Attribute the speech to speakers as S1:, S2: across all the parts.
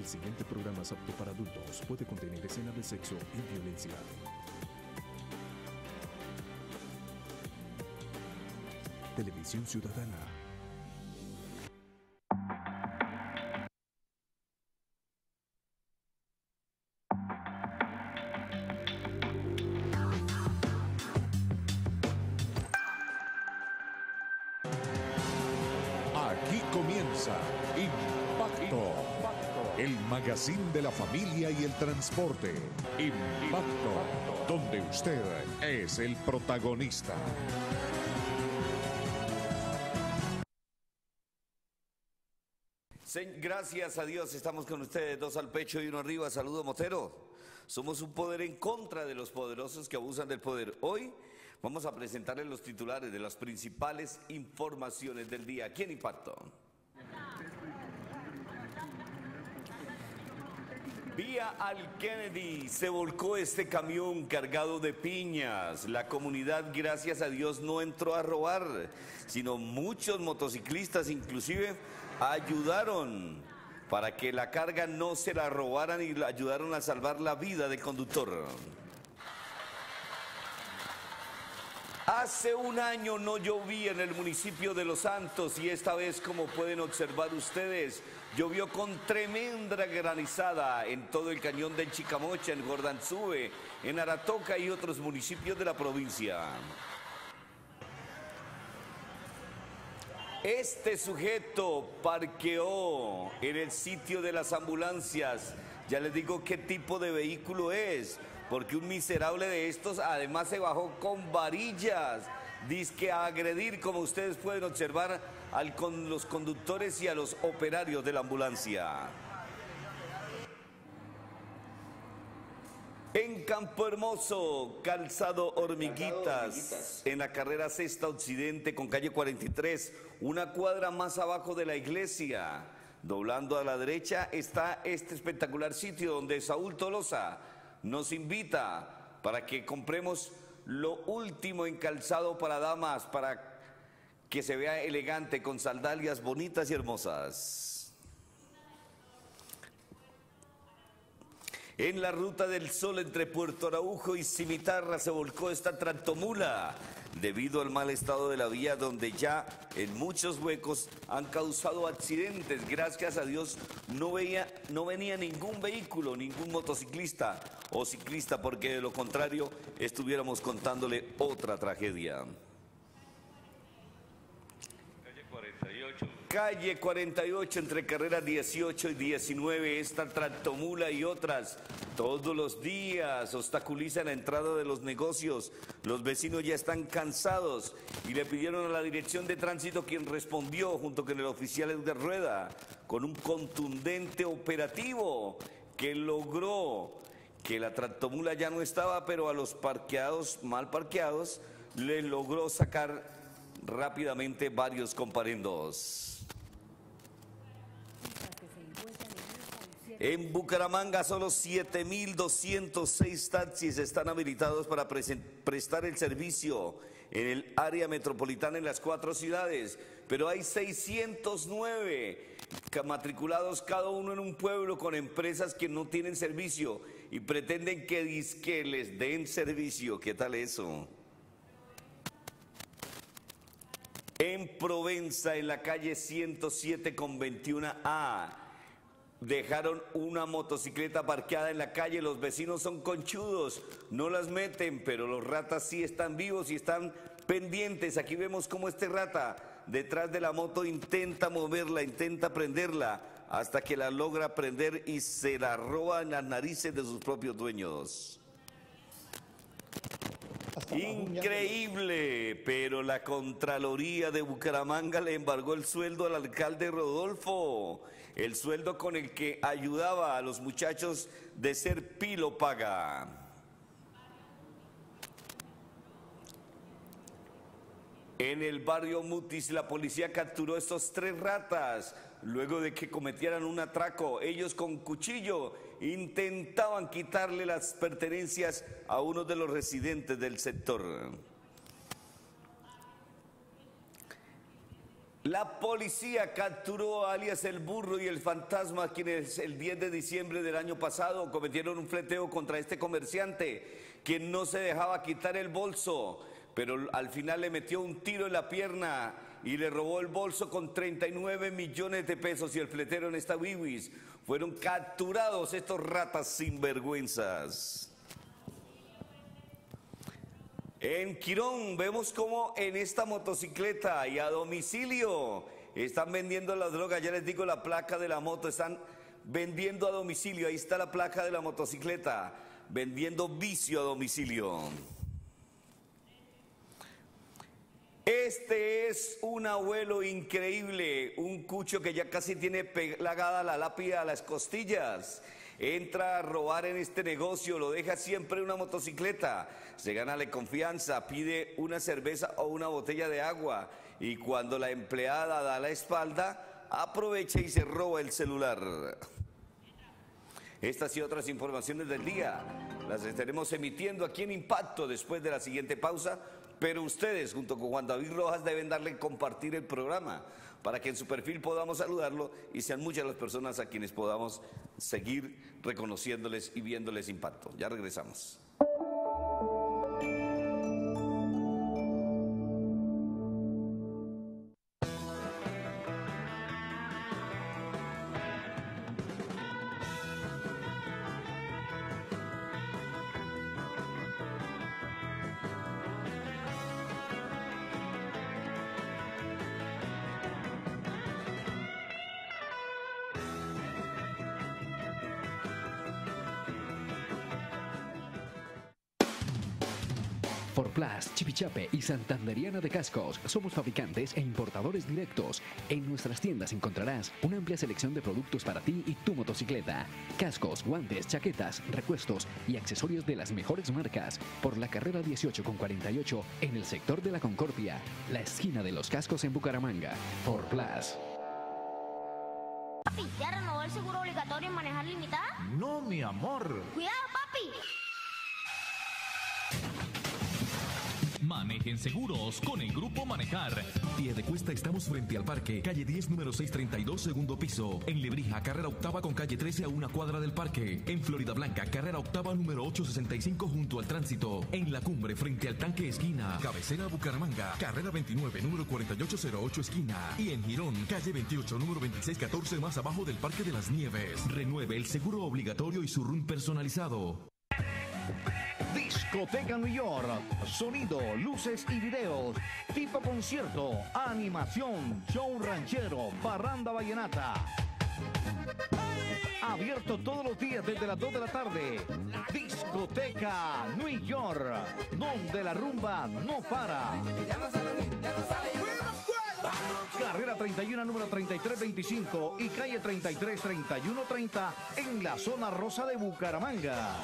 S1: El siguiente programa es apto para adultos. Puede contener escenas de sexo y violencia. Televisión Ciudadana.
S2: Aquí comienza Impacto, el magazine de la familia y el transporte. Impacto, donde usted es el protagonista.
S3: Gracias a Dios, estamos con ustedes, dos al pecho y uno arriba. Saludo, Motero. Somos un poder en contra de los poderosos que abusan del poder. Hoy vamos a presentarles los titulares de las principales informaciones del día aquí en Impacto. Vía al Kennedy se volcó este camión cargado de piñas. La comunidad, gracias a Dios, no entró a robar, sino muchos motociclistas inclusive ayudaron para que la carga no se la robaran y ayudaron a salvar la vida del conductor. Hace un año no llovía en el municipio de Los Santos y esta vez, como pueden observar ustedes, llovió con tremenda granizada en todo el cañón del Chicamocha, en Gordanzúe, en Aratoca y otros municipios de la provincia. Este sujeto parqueó en el sitio de las ambulancias. Ya les digo qué tipo de vehículo es, porque un miserable de estos además se bajó con varillas, dizque a agredir, como ustedes pueden observar, con los conductores y a los operarios de la ambulancia. En Campo Hermoso, calzado Hormiguitas, en la carrera Sexta Occidente con calle 43, una cuadra más abajo de la iglesia. Doblando a la derecha está este espectacular sitio donde Saúl Tolosa nos invita para que compremos lo último en calzado para damas, para que se vea elegante con sandalias bonitas y hermosas. En la Ruta del Sol entre Puerto Araujo y Cimitarra se volcó esta tractomula debido al mal estado de la vía, donde ya en muchos huecos han causado accidentes. Gracias a Dios no venía ningún vehículo, ningún motociclista o ciclista, porque de lo contrario estuviéramos contándole otra tragedia. Calle 48 entre carreras 18 y 19, esta tractomula y otras todos los días obstaculizan la entrada de los negocios. Los vecinos ya están cansados y le pidieron a la Dirección de Tránsito, quien respondió junto con el oficial Edgar Rueda con un contundente operativo que logró que la tractomula ya no estaba, pero a los parqueados, mal parqueados, le logró sacar rápidamente varios comparendos. En Bucaramanga solo 7.206 taxis están habilitados para prestar el servicio en el área metropolitana en las 4 ciudades, pero hay 609 matriculados cada uno en un pueblo con empresas que no tienen servicio y pretenden que les den servicio. ¿Qué tal eso? En Provenza, en la calle 107 con 21A, dejaron una motocicleta parqueada en la calle. Los vecinos son conchudos, no las meten, pero los ratas sí están vivos y están pendientes. Aquí vemos cómo este rata detrás de la moto intenta moverla, intenta prenderla, hasta que la logra prender y se la roba en las narices de sus propios dueños. Increíble, pero la Contraloría de Bucaramanga le embargó el sueldo al alcalde Rodolfo, el sueldo con el que ayudaba a los muchachos de Ser Pilo Paga. En el barrio Mutis, la policía capturó estos 3 ratas luego de que cometieran un atraco. Ellos con cuchillo intentaban quitarle las pertenencias a uno de los residentes del sector. La policía capturó a alias El Burro y El Fantasma, quienes el 10 de diciembre del año pasado cometieron un fleteo contra este comerciante, quien no se dejaba quitar el bolso, pero al final le metió un tiro en la pierna y le robó el bolso con 39 millones de pesos, y el fletero en esta Wiwis. Fueron capturados estos ratas sinvergüenzas. En Quirón vemos como en esta motocicleta y a domicilio están vendiendo las drogas. Ya les digo la placa de la moto, están vendiendo a domicilio. Ahí está la placa de la motocicleta, vendiendo vicio a domicilio. Este es un abuelo increíble, un cucho que ya casi tiene pegada la lápida a las costillas. Entra a robar en este negocio, lo deja siempre en una motocicleta, se gana la confianza, pide una cerveza o una botella de agua, y cuando la empleada da la espalda, aprovecha y se roba el celular. Estas y otras informaciones del día las estaremos emitiendo aquí en Impacto después de la siguiente pausa, pero ustedes junto con Juan David Rojas deben darle compartir el programa para que en su perfil podamos saludarlo y sean muchas las personas a quienes podamos seguir reconociéndoles y viéndoles impacto. Ya regresamos.
S4: Forplas, Chipichape y Santanderiana de Cascos. Somos fabricantes e importadores directos. En nuestras tiendas encontrarás una amplia selección de productos para ti y tu motocicleta. Cascos, guantes, chaquetas, repuestos y accesorios de las mejores marcas. Por la carrera 18 con 48 en el sector de la Concordia, la esquina de los cascos en Bucaramanga. Forplas.
S5: Papi, ¿ya renovó el seguro obligatorio en manejar limitada?
S6: No, mi amor.
S5: ¡Cuidado, papi!
S7: Manejen seguros con el Grupo Manejar.
S1: Piedecuesta estamos frente al parque, calle 10, número 632, segundo piso. En Lebrija, carrera octava con calle 13 a una cuadra del parque. En Florida Blanca, carrera octava, número 865 junto al tránsito. En La Cumbre, frente al tanque esquina. Cabecera Bucaramanga, carrera 29, número 4808 esquina. Y en Girón, calle 28, número 2614 más abajo del Parque de las Nieves. Renueve el seguro obligatorio y su RUN personalizado.
S6: Discoteca New York, sonido, luces y videos, tipo concierto, animación, show ranchero, parranda vallenata. Abierto todos los días desde las 2 de la tarde. Discoteca New York, donde la rumba no para. Carrera 31, número 3325 y calle 33, 3130 en la zona rosa de Bucaramanga.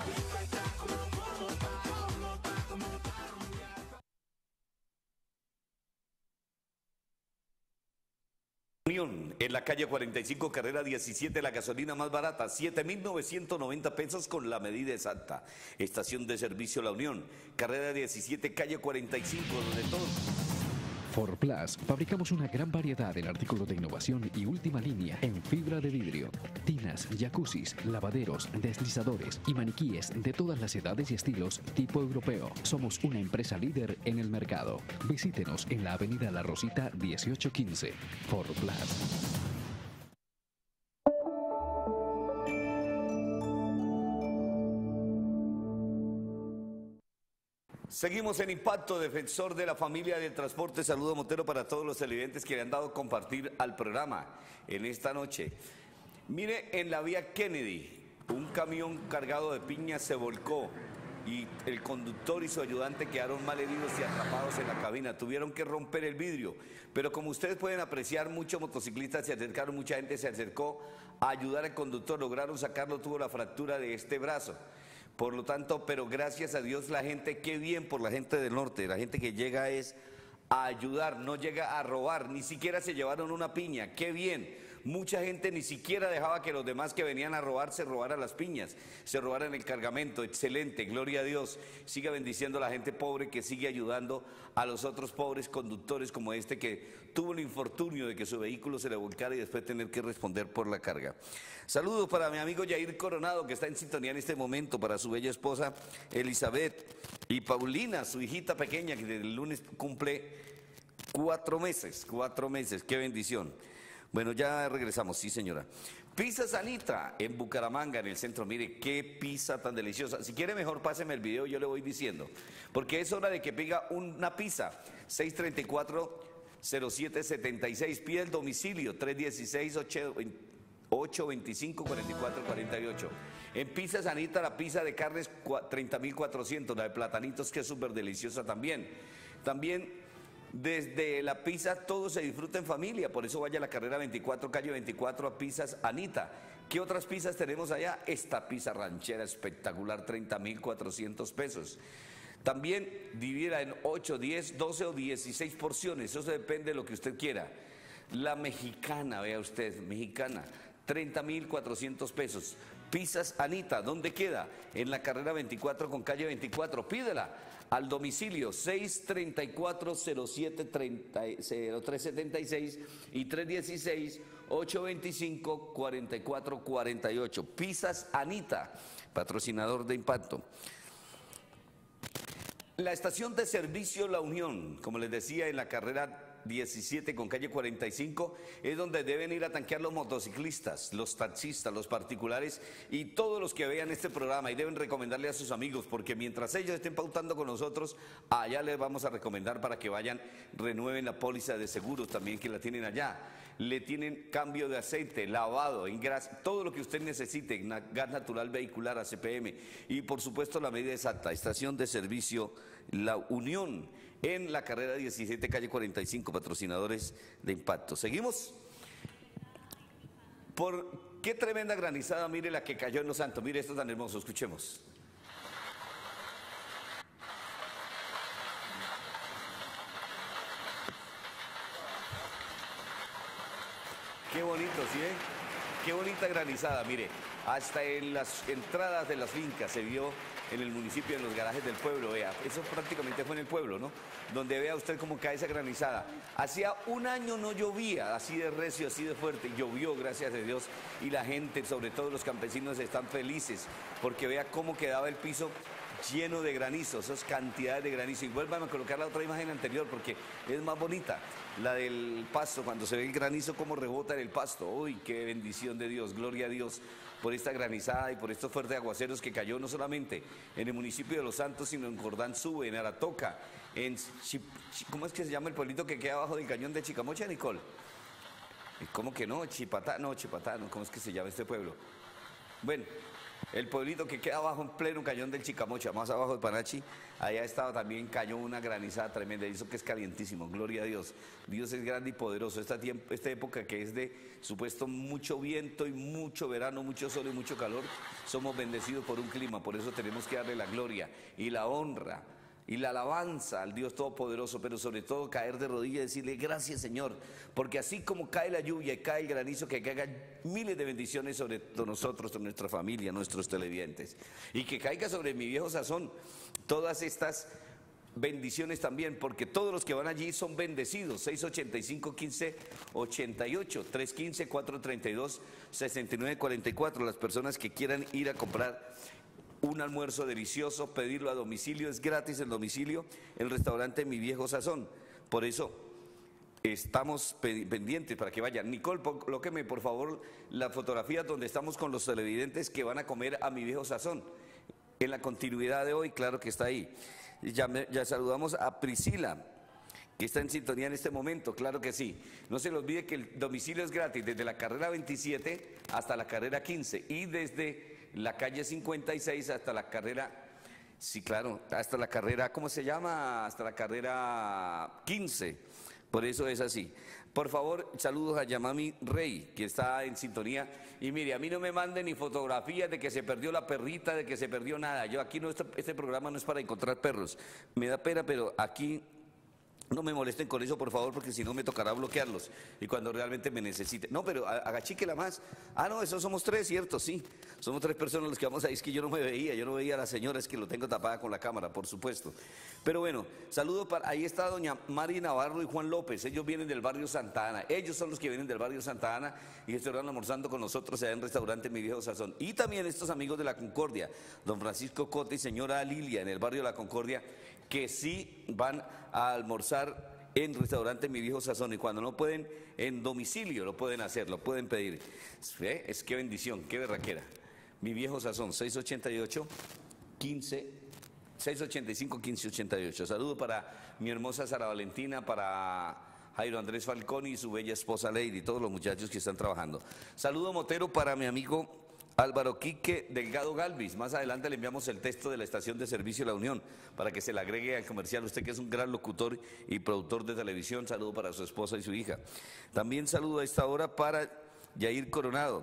S3: En la calle 45, carrera 17, la gasolina más barata, 7.990 pesos con la medida exacta. Estación de servicio La Unión, carrera 17, calle 45, donde todos...
S4: Forplas, fabricamos una gran variedad en artículos de innovación y última línea en fibra de vidrio, tinas, jacuzzis, lavaderos, deslizadores y maniquíes de todas las edades y estilos tipo europeo. Somos una empresa líder en el mercado. Visítenos en la avenida La Rosita 1815. Forplas.
S3: Seguimos en Impacto, defensor de la familia del transporte. Saludo Motero para todos los televidentes que le han dado compartir al programa en esta noche. Mire, en la vía Kennedy, un camión cargado de piña se volcó y el conductor y su ayudante quedaron mal heridos y atrapados en la cabina. Tuvieron que romper el vidrio, pero como ustedes pueden apreciar, muchos motociclistas se acercaron, mucha gente se acercó a ayudar al conductor, lograron sacarlo, tuvo la fractura de este brazo. Por lo tanto, pero gracias a Dios la gente, qué bien por la gente del norte, la gente que llega es a ayudar, no llega a robar, ni siquiera se llevaron una piña, qué bien, mucha gente ni siquiera dejaba que los demás que venían a robar se robaran las piñas, se robaran el cargamento. Excelente, gloria a Dios. Siga bendiciendo a la gente pobre que sigue ayudando a los otros pobres conductores como este que tuvo el infortunio de que su vehículo se le volcara y después tener que responder por la carga. Saludos para mi amigo Yair Coronado, que está en sintonía en este momento, para su bella esposa Elizabeth y Paulina, su hijita pequeña, que el lunes cumple 4 meses, qué bendición. Bueno, ya regresamos, sí señora. Pizzas Anita en Bucaramanga, en el centro. Mire, qué pizza tan deliciosa. Si quiere mejor páseme el video, yo le voy diciendo. Porque es hora de que pida una pizza. 634-0776. Pide el domicilio, 316-825-4448. En Pizzas Anita, la pizza de carnes 30.400. La de platanitos, que es súper deliciosa también. También desde la pizza todo se disfruta en familia, por eso vaya a la carrera 24, calle 24 a Pizzas Anita. ¿Qué otras pizzas tenemos allá? Esta pizza ranchera espectacular, 30.400 pesos. También dividida en 8, 10, 12 o 16 porciones, eso depende de lo que usted quiera. La mexicana, vea usted, mexicana, 30.400 pesos. Pizzas Anita, ¿dónde queda? En la carrera 24 con calle 24, pídela al domicilio 634-070376 y 316-825-4448. Pizzas Anita, patrocinador de Impacto. La estación de servicio La Unión, como les decía, en la carrera 17 con calle 45, es donde deben ir a tanquear los motociclistas, los taxistas, los particulares y todos los que vean este programa, y deben recomendarle a sus amigos, porque mientras ellos estén pautando con nosotros, allá les vamos a recomendar para que vayan, renueven la póliza de seguros también que la tienen allá. Le tienen cambio de aceite, lavado, todo lo que usted necesite, gas natural vehicular, ACPM, y por supuesto la medida exacta. Estación de servicio La Unión, en la carrera 17, calle 45, patrocinadores de Impacto. ¿Seguimos? Por qué tremenda granizada, mire la que cayó en Los Santos, mire esto tan hermoso, escuchemos. Qué bonito, ¿sí? Qué bonita granizada, mire, hasta en las entradas de las fincas se vio en el municipio, en los garajes del pueblo, vea, eso prácticamente fue en el pueblo, ¿no? Donde vea usted cómo cae esa granizada. Hacía un año no llovía así de recio, así de fuerte, llovió, gracias a Dios, y la gente, sobre todo los campesinos, están felices, porque vea cómo quedaba el piso lleno de granizo, esas cantidades de granizo. Y vuelvan a colocar la otra imagen anterior porque es más bonita, la del pasto, cuando se ve el granizo cómo rebota en el pasto. Uy, qué bendición de Dios, gloria a Dios por esta granizada y por estos fuertes aguaceros que cayó no solamente en el municipio de Los Santos, sino en Jordán Sube, en Aratoca, en ¿cómo es que se llama el pueblito que queda abajo del cañón de Chicamocha, Nicole? ¿Cómo que no? Chipatá, no, ¿cómo es que se llama este pueblo? Bueno, el pueblito que queda abajo en pleno cañón del Chicamocha, más abajo de Panachi, allá estaba también, cayó una granizada tremenda, y eso que es calientísimo, gloria a Dios. Dios es grande y poderoso. Esta época que es de supuesto mucho viento y mucho verano, mucho sol y mucho calor, somos bendecidos por un clima, por eso tenemos que darle la gloria y la honra y la alabanza al Dios Todopoderoso, pero sobre todo caer de rodillas y decirle gracias, Señor, porque así como cae la lluvia y cae el granizo, que caigan miles de bendiciones sobre nosotros, sobre nuestra familia, nuestros televidentes, y que caiga sobre mi viejo sazón todas estas bendiciones también, porque todos los que van allí son bendecidos. 685-1588, 315-432-6944, las personas que quieran ir a comprar un almuerzo delicioso, pedirlo a domicilio, es gratis el domicilio, el restaurante Mi Viejo Sazón. Por eso estamos pendientes para que vayan. Nicole, colóqueme por favor la fotografía donde estamos con los televidentes que van a comer a Mi Viejo Sazón. En la continuidad de hoy, claro que está ahí. Ya saludamos a Priscila, que está en sintonía en este momento, claro que sí. No se le olvide que el domicilio es gratis desde la carrera 27 hasta la carrera 15 y desde la calle 56 hasta la carrera, sí claro, hasta la carrera, ¿cómo se llama? Hasta la carrera 15, por eso es así. Por favor, saludos a Yamami Rey, que está en sintonía. Y mire, a mí no me manden ni fotografías de que se perdió la perrita, de que se perdió nada. Yo aquí no, este programa no es para encontrar perros. Me da pena, pero aquí No me molesten con eso, por favor, porque si no me tocará bloquearlos. Y cuando realmente me necesiten. No, pero agachíquela más. Ah, no, eso somos 3, ¿cierto? Sí. Somos 3 personas los que vamos ahí. Es que yo no me veía. Yo no veía a la señora, es que lo tengo tapada con la cámara, por supuesto. Pero bueno, saludo para... Ahí está doña Mari Navarro y Juan López. Ellos vienen del barrio Santa Ana. Ellos son los que vienen del barrio Santa Ana y estuvieron almorzando con nosotros allá en el restaurante Mi Viejo Sazón. Y también estos amigos de La Concordia, don Francisco Cota y señora Lilia, en el barrio La Concordia, que sí van a almorzar en restaurante Mi Viejo Sazón, y cuando no pueden en domicilio lo pueden hacer, lo pueden pedir. Es qué bendición, qué berraquera. Mi Viejo Sazón, 685-1588. Saludo para mi hermosa Sara Valentina, para Jairo Andrés Falconi y su bella esposa Lady, todos los muchachos que están trabajando. Saludo motero para mi amigo Álvaro Quique Delgado Galvis. Más adelante le enviamos el texto de la estación de servicio La Unión para que se le agregue al comercial. Usted que es un gran locutor y productor de televisión, saludo para su esposa y su hija. También saludo a esta hora para Yair Coronado,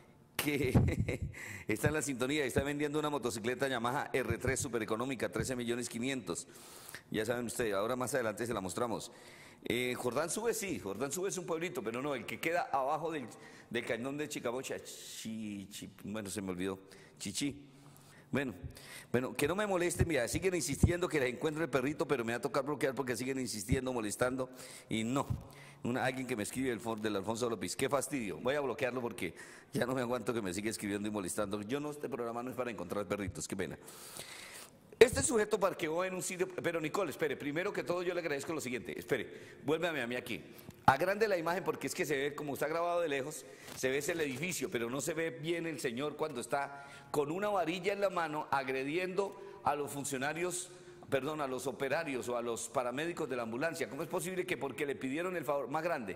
S3: que está en la sintonía y está vendiendo una motocicleta Yamaha R3 super económica, 13.500.000. Ya saben ustedes, ahora más adelante se la mostramos. Jordán Sube, sí, Jordán Sube es un pueblito, pero no, el que queda abajo del cañón de Chicamocha, bueno, se me olvidó, Chichi. Bueno, que no me molesten, mira, siguen insistiendo que les encuentre el perrito, pero me va a tocar bloquear porque siguen insistiendo, molestando, y no. Alguien que me escribe del Alfonso López, qué fastidio, voy a bloquearlo porque ya no me aguanto que me siga escribiendo y molestando. Este programa no es para encontrar perritos, qué pena. Este sujeto parqueó en un sitio, pero Nicole, espere, primero que todo yo le agradezco lo siguiente, espere, vuélvame a mí aquí. Agrande la imagen porque es que se ve, como está grabado de lejos, se ve el edificio, pero no se ve bien el señor cuando está con una varilla en la mano agrediendo a los funcionarios, perdón, a los operarios o a los paramédicos de la ambulancia. ¿Cómo es posible que porque le pidieron el favor más grande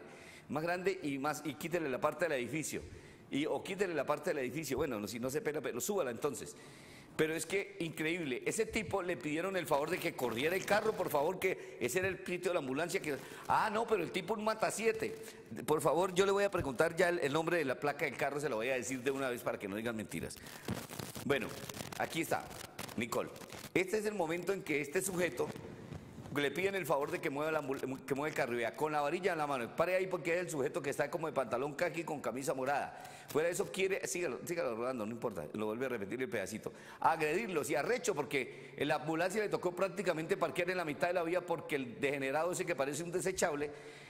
S3: y quítele la parte del edificio? O quítele la parte del edificio, bueno, si no se pena, pero súbala entonces. Pero es que increíble, ese tipo le pidieron el favor de que corriera el carro, por favor, que ese era el sitio de la ambulancia. No, pero el tipo un mata-7. Por favor, yo le voy a preguntar ya el nombre de la placa del carro, se lo voy a decir de una vez para que no digan mentiras. Bueno, aquí está, Nicole. Este es el momento en que este sujeto le piden el favor de que mueva el carro, y vea, con la varilla en la mano, pare ahí porque es el sujeto que está como de pantalón caqui con camisa morada. Fuera de eso quiere, sígalo rodando, no importa, lo vuelve a repetir el pedacito. Agredirlos y arrecho porque en la ambulancia le tocó prácticamente parquear en la mitad de la vía porque el degenerado ese que parece un desechable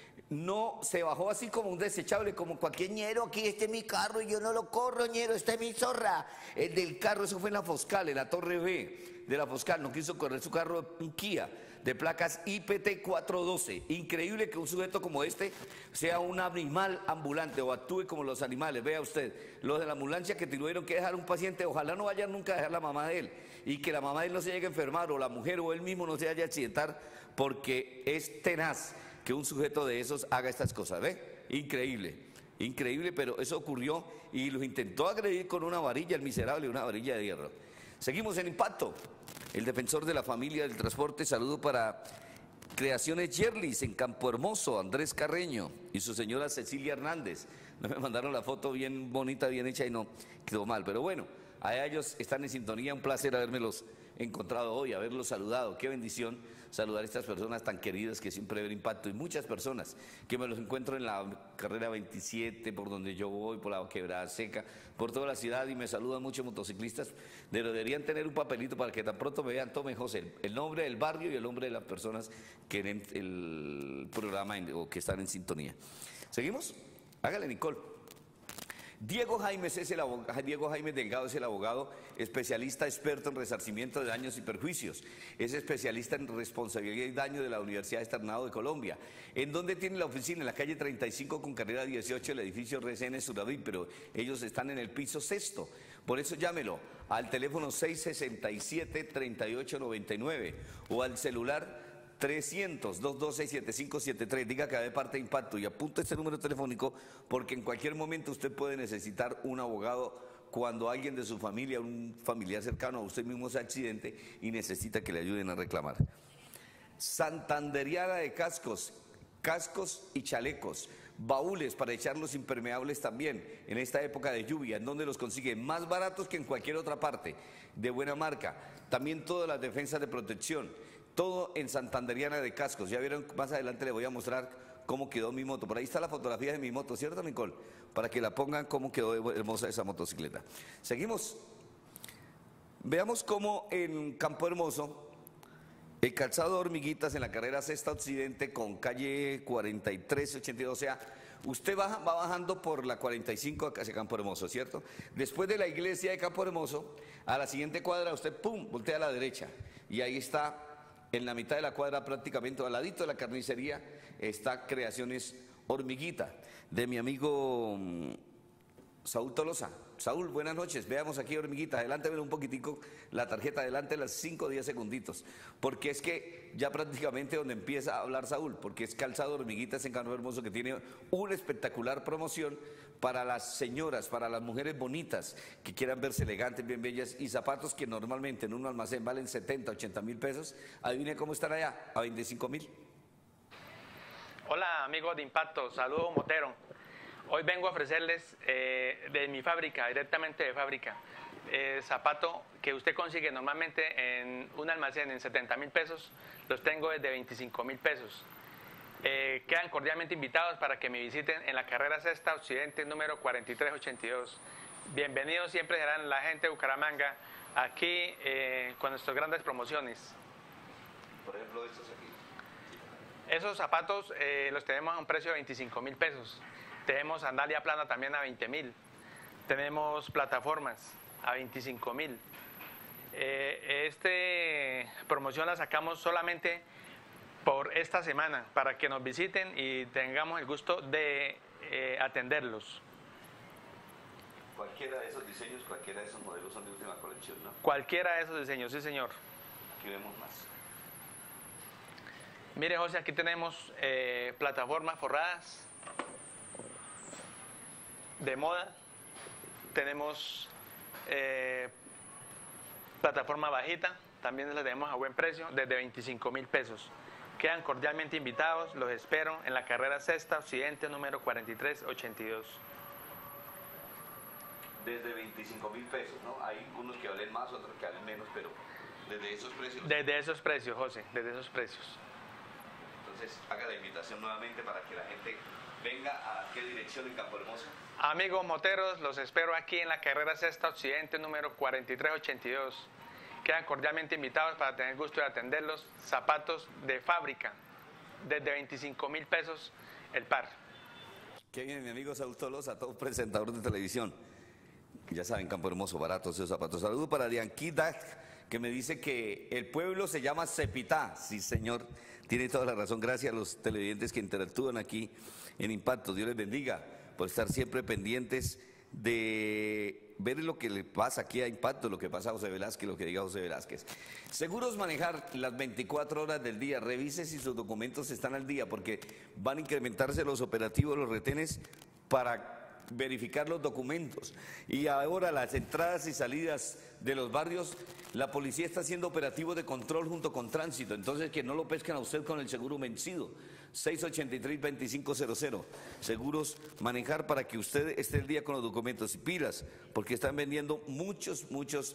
S3: no se bajó así como un desechable, como cualquier ñero, aquí este es mi carro y yo no lo corro, ñero, esta es mi zorra. El del carro, eso fue en la Foscal, en la Torre B de la Foscal, no quiso correr su carro, un Kia de placas IPT 412. Increíble que un sujeto como este sea un animal ambulante o actúe como los animales. Vea usted, los de la ambulancia que tuvieron que dejar a un paciente, ojalá no vayan nunca a dejar la mamá de él y que la mamá de él no se llegue a enfermar o la mujer o él mismo no se vaya a accidentar, porque es tenaz que un sujeto de esos haga estas cosas. ¿Ve? Increíble, pero eso ocurrió y los intentó agredir con una varilla, el miserable, una varilla de hierro. Seguimos en Impacto. El defensor de la familia del transporte, saludo para Creaciones Yerlis en Campo Hermoso, Andrés Carreño y su señora Cecilia Hernández. No me mandaron la foto bien bonita, bien hecha y no quedó mal, pero bueno, a ellos están en sintonía, un placer habermelos encontrado hoy, haberlos saludado, qué bendición saludar a estas personas tan queridas que siempre ven Impacto, y muchas personas que me los encuentro en la carrera 27, por donde yo voy, por la Quebrada Seca, por toda la ciudad, y me saludan muchos motociclistas. Deberían tener un papelito para que tan pronto me vean, tomen José, el nombre del barrio y el nombre de las personas que ven el programa o que están en sintonía. ¿Seguimos? Hágale, Nicole. Diego Jaime Delgado es el abogado especialista experto en resarcimiento de daños y perjuicios. Es especialista en responsabilidad y daño de la Universidad Externado de Colombia. ¿En dónde tiene la oficina? En la calle 35 con carrera 18, el edificio RCN Suraví, pero ellos están en el piso 6º. Por eso llámelo al teléfono 667-3899 o al celular 300-226-7573, diga que va de parte de Impacto y apunte este número telefónico porque en cualquier momento usted puede necesitar un abogado cuando alguien de su familia, un familiar cercano a usted mismo se accidente y necesita que le ayuden a reclamar. Santanderiana de cascos y chalecos, baúles para echar los impermeables también en esta época de lluvia, en donde los consigue más baratos que en cualquier otra parte, de buena marca. También todas las defensas de protección, todo en Santanderiana de Cascos. Ya vieron, más adelante les voy a mostrar cómo quedó mi moto. Por ahí está la fotografía de mi moto, ¿cierto, Nicole? Para que la pongan cómo quedó hermosa esa motocicleta. Seguimos. Veamos cómo en Campo Hermoso, el calzado de Hormiguitas en la carrera Sexta Occidente con calle 4382, o sea, usted va bajando por la 45 hacia Campo Hermoso, ¿cierto? Después de la iglesia de Campo Hermoso, a la siguiente cuadra usted, ¡pum!, voltea a la derecha. Y ahí está, en la mitad de la cuadra prácticamente, al ladito de la carnicería, está Creaciones Hormiguita, de mi amigo Saúl Tolosa. Saúl, buenas noches. Veamos aquí, Hormiguita. Adelántame un poquitico la tarjeta, adelante las 5 o 10 segunditos. Porque es que ya prácticamente donde empieza a hablar Saúl, porque es calzado Hormiguitas en Campo Hermoso, que tiene una espectacular promoción para las señoras, para las mujeres bonitas que quieran verse elegantes, bien bellas, y zapatos que normalmente en un almacén valen 70, 80 mil pesos. Adivine cómo están allá, a 25 mil.
S8: Hola amigos de Impacto, saludos Motero. Hoy vengo a ofrecerles de mi fábrica, directamente de fábrica, zapato que usted consigue normalmente en un almacén en 70 mil pesos, los tengo desde 25 mil pesos. Quedan cordialmente invitados para que me visiten en la carrera Sexta Occidente número 4382. Bienvenidos siempre serán la gente de Bucaramanga aquí con nuestras grandes promociones.
S3: Por ejemplo, estos aquí.
S8: Esos zapatos los tenemos a un precio de 25 mil pesos. Tenemos sandalia plana también a 20 mil. Tenemos plataformas a 25 mil. Promoción la sacamos solamente por esta semana para que nos visiten y tengamos el gusto de atenderlos.
S3: Cualquiera de esos diseños, cualquiera de esos modelos son de última colección, ¿no?
S8: Cualquiera de esos diseños, sí señor.
S3: Aquí vemos más.
S8: Mire José, aquí tenemos plataformas forradas de moda, tenemos plataforma bajita, también la tenemos a buen precio, desde 25 mil pesos. Quedan cordialmente invitados, los espero en la carrera Sexta Occidente número 4382.
S3: Desde 25 mil pesos, ¿no? Hay unos que valen más, otros que valen menos, pero desde esos precios.
S8: Desde esos precios, José, desde esos precios.
S3: Entonces, haga la invitación nuevamente para que la gente venga a qué dirección en Campo Hermoso.
S8: Amigos moteros, los espero aquí en la carrera Sexta Occidente número 4382. Quedan cordialmente invitados para tener gusto de atenderlos. Zapatos de fábrica, desde 25 mil pesos el par.
S3: Qué bien, mi amigo Saúl Tolosa, todo presentador de televisión. Ya saben, Campo Hermoso, baratos esos zapatos. Saludos para Dianquita, que me dice que el pueblo se llama Cepitá. Sí, señor, tiene toda la razón. Gracias a los televidentes que interactúan aquí en Impacto. Dios les bendiga por estar siempre pendientes de ver lo que le pasa aquí a Impacto, lo que pasa a José Velázquez, lo que diga José Velázquez. Seguros manejar las 24 horas del día. Revise si sus documentos están al día, porque van a incrementarse los operativos, los retenes para verificar los documentos. Y ahora las entradas y salidas de los barrios, la policía está haciendo operativos de control junto con tránsito, entonces que no lo pesquen a usted con el seguro vencido. 683-2500. Seguros manejar, para que usted esté el día con los documentos y pilas, porque están vendiendo muchos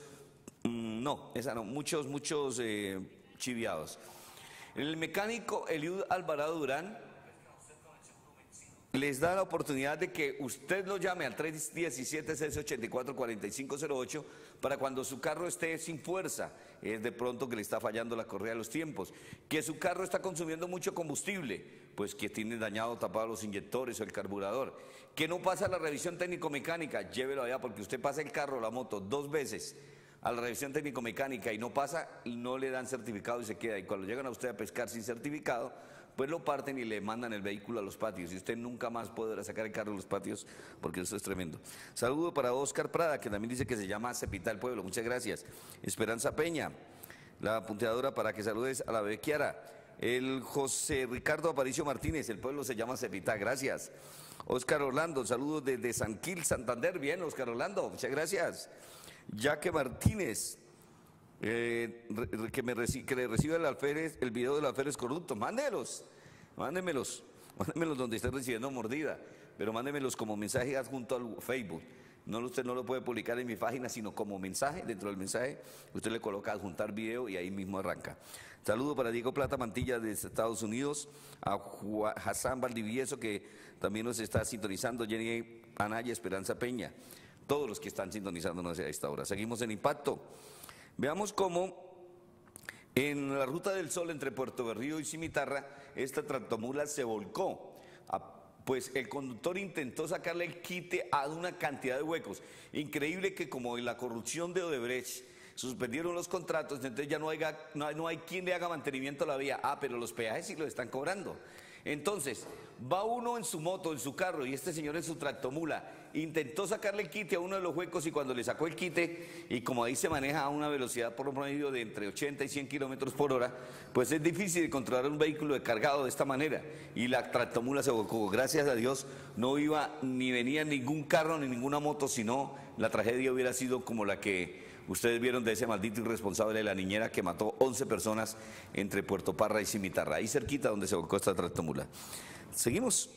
S3: chiviados. El mecánico Eliud Alvarado Durán les da la oportunidad de que usted lo llame al 317-684-4508 para cuando su carro esté sin fuerza, es de pronto que le está fallando la correa de los tiempos, que su carro está consumiendo mucho combustible, pues que tiene dañado, tapado los inyectores o el carburador, que no pasa la revisión técnico-mecánica, llévelo allá, porque usted pasa el carro o la moto 2 veces a la revisión técnico-mecánica y no pasa, y no le dan certificado y se queda, y cuando llegan a usted a pescar sin certificado, pues lo parten y le mandan el vehículo a los patios y usted nunca más podrá sacar el carro de los patios, porque eso es tremendo. Saludo para Oscar Prada, que también dice que se llama Cepita el Pueblo, muchas gracias. Esperanza Peña, la punteadora, para que saludes a la bebé Kiara. El José Ricardo Aparicio Martínez, el pueblo se llama Cepita, gracias. Oscar Orlando, saludos desde San Gil, Santander, bien Oscar Orlando, muchas gracias. Jaque Martínez, que le reciba el video del alférez corrupto, mándemelos donde esté recibiendo mordida, pero mándemelos como mensaje adjunto al Facebook. usted no lo puede publicar en mi página, sino como mensaje. Dentro del mensaje usted le coloca adjuntar video y ahí mismo arranca. Saludo para Diego Plata Mantilla de Estados Unidos, a Hassan Valdivieso, que también nos está sintonizando, Jenny Anaya, Esperanza Peña, todos los que están sintonizándonos a esta hora. Seguimos en Impacto. Veamos cómo en la Ruta del Sol entre Puerto Berrío y Cimitarra, esta tractomula se volcó. Pues el conductor intentó sacarle el quite a una cantidad de huecos. Increíble que como en la corrupción de Odebrecht suspendieron los contratos, entonces ya no hay quien le haga mantenimiento a la vía. Pero los peajes sí los están cobrando. Entonces, va uno en su moto, en su carro, y este señor en su tractomula intentó sacarle el quite a uno de los huecos, y cuando le sacó el quite, y como ahí se maneja a una velocidad por promedio de entre 80 y 100 kilómetros por hora, pues es difícil controlar un vehículo cargado de esta manera, y la tractomula se volcó. Gracias a Dios no iba ni venía ningún carro ni ninguna moto, sino la tragedia hubiera sido como la que ustedes vieron de ese maldito irresponsable de la niñera que mató 11 personas entre Puerto Parra y Cimitarra, ahí cerquita donde se volcó esta tractomula. Seguimos.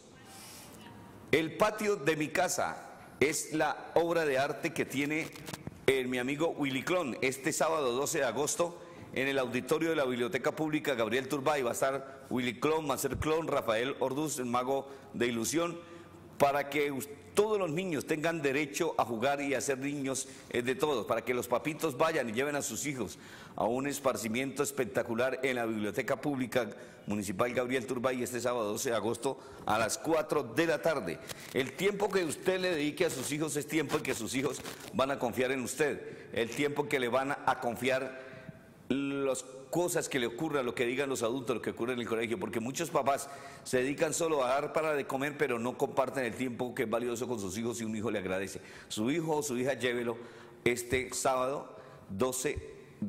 S3: El patio de mi casa es la obra de arte que tiene mi amigo Willy Clon. Este sábado 12 de agosto en el auditorio de la Biblioteca Pública Gabriel Turbay va a estar Willy Clon, Macer Clon, Rafael Orduz, el mago de ilusión, para que todos los niños tengan derecho a jugar y a ser niños de todos, para que los papitos vayan y lleven a sus hijos a un esparcimiento espectacular en la Biblioteca Pública Municipal Gabriel Turbay este sábado 12 de agosto a las 4 de la tarde. El tiempo que usted le dedique a sus hijos es tiempo en que sus hijos van a confiar en usted, el tiempo que le van a confiar las cosas que le ocurran, lo que digan los adultos, lo que ocurre en el colegio, porque muchos papás se dedican solo a dar para de comer, pero no comparten el tiempo que es valioso con sus hijos y un hijo le agradece. Su hijo o su hija llévelo este sábado 12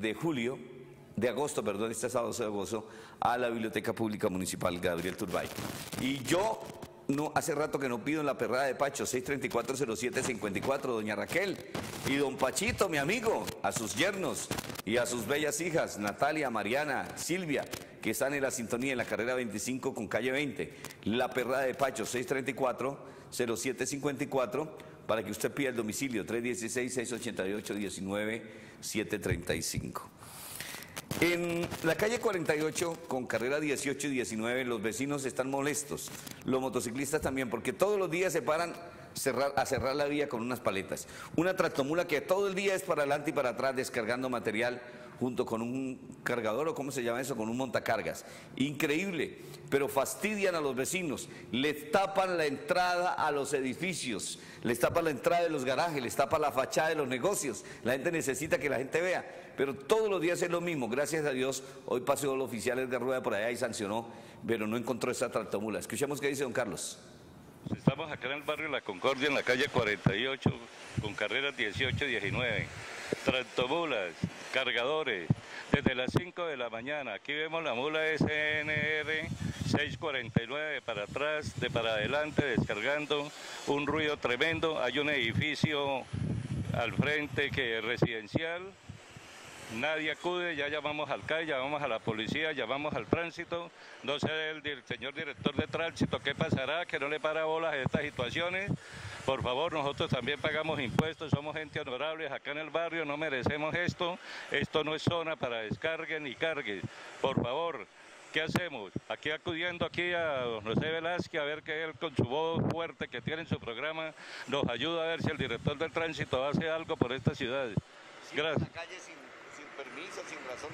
S3: de agosto, este sábado 12 de agosto, a la Biblioteca Pública Municipal Gabriel Turbay. Y yo hace rato que no pido en la perrada de Pacho, 634-0754, doña Raquel y don Pachito, mi amigo, a sus yernos y a sus bellas hijas, Natalia, Mariana, Silvia, que están en la sintonía en la carrera 25 con calle 20, la perrada de Pacho, 634-0754, para que usted pida el domicilio, 316-688-19-735. En la calle 48, con carrera 18 y 19, los vecinos están molestos, los motociclistas también, porque todos los días se paran a cerrar la vía con unas paletas. Una tractomula que todo el día es para adelante y para atrás descargando material junto con un cargador, o ¿cómo se llama eso? Con un montacargas. Increíble, pero fastidian a los vecinos, les tapan la entrada a los edificios, les tapan la entrada de los garajes, les tapan la fachada de los negocios. La gente necesita que la gente vea, pero todos los días es lo mismo. Gracias a Dios, hoy paseó el oficial Edgar Rueda por allá y sancionó, pero no encontró esa tractomula. Escuchemos qué dice don Carlos.
S9: Estamos acá en el barrio La Concordia, en la calle 48, con carreras 18 y 19. Tractomulas, cargadores, desde las 5 de la mañana. Aquí vemos la mula SNR 649 para atrás, de para adelante, descargando, un ruido tremendo. Hay un edificio al frente que es residencial. Nadie acude, ya llamamos al CAI, llamamos a la policía, llamamos al tránsito. No sé el señor director de tránsito qué pasará, que no le para bolas a estas situaciones. Por favor, nosotros también pagamos impuestos, somos gente honorable acá en el barrio, no merecemos esto. Esto no es zona para descargue ni cargue. Por favor, ¿qué hacemos? Aquí acudiendo aquí a don José Velázquez, a ver que él con su voz fuerte que tiene en su programa nos ayuda a ver si el director del tránsito hace algo por esta ciudad. Gracias.
S3: La calle sin permiso, sin razón.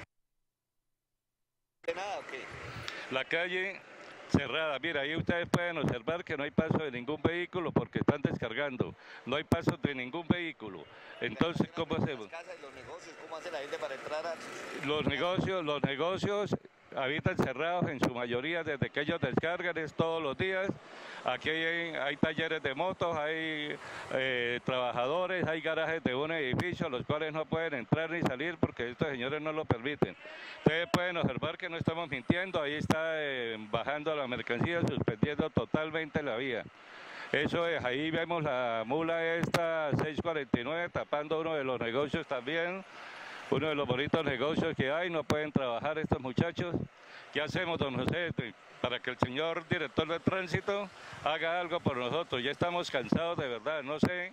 S3: ¿De nada o qué?
S9: La calle cerrada, mira, ahí ustedes pueden observar que no hay paso de ningún vehículo porque están descargando, no hay paso de ningún vehículo. Entonces, ¿cómo hacemos?
S3: Las casas y los negocios, ¿cómo hace la gente para entrar a...?
S9: Los negocios habitan cerrados en su mayoría desde que ellos descargan, es todos los días. Aquí hay talleres de motos, hay trabajadores, hay garajes de un edificio, los cuales no pueden entrar ni salir porque estos señores no lo permiten. Ustedes pueden observar que no estamos mintiendo, ahí está bajando la mercancía, suspendiendo totalmente la vía. Eso es, ahí vemos la mula esta 649 tapando uno de los negocios también. Uno de los bonitos negocios que hay, no pueden trabajar estos muchachos. ¿Qué hacemos, don José, para que el señor director de tránsito haga algo por nosotros? Ya estamos cansados de verdad, no sé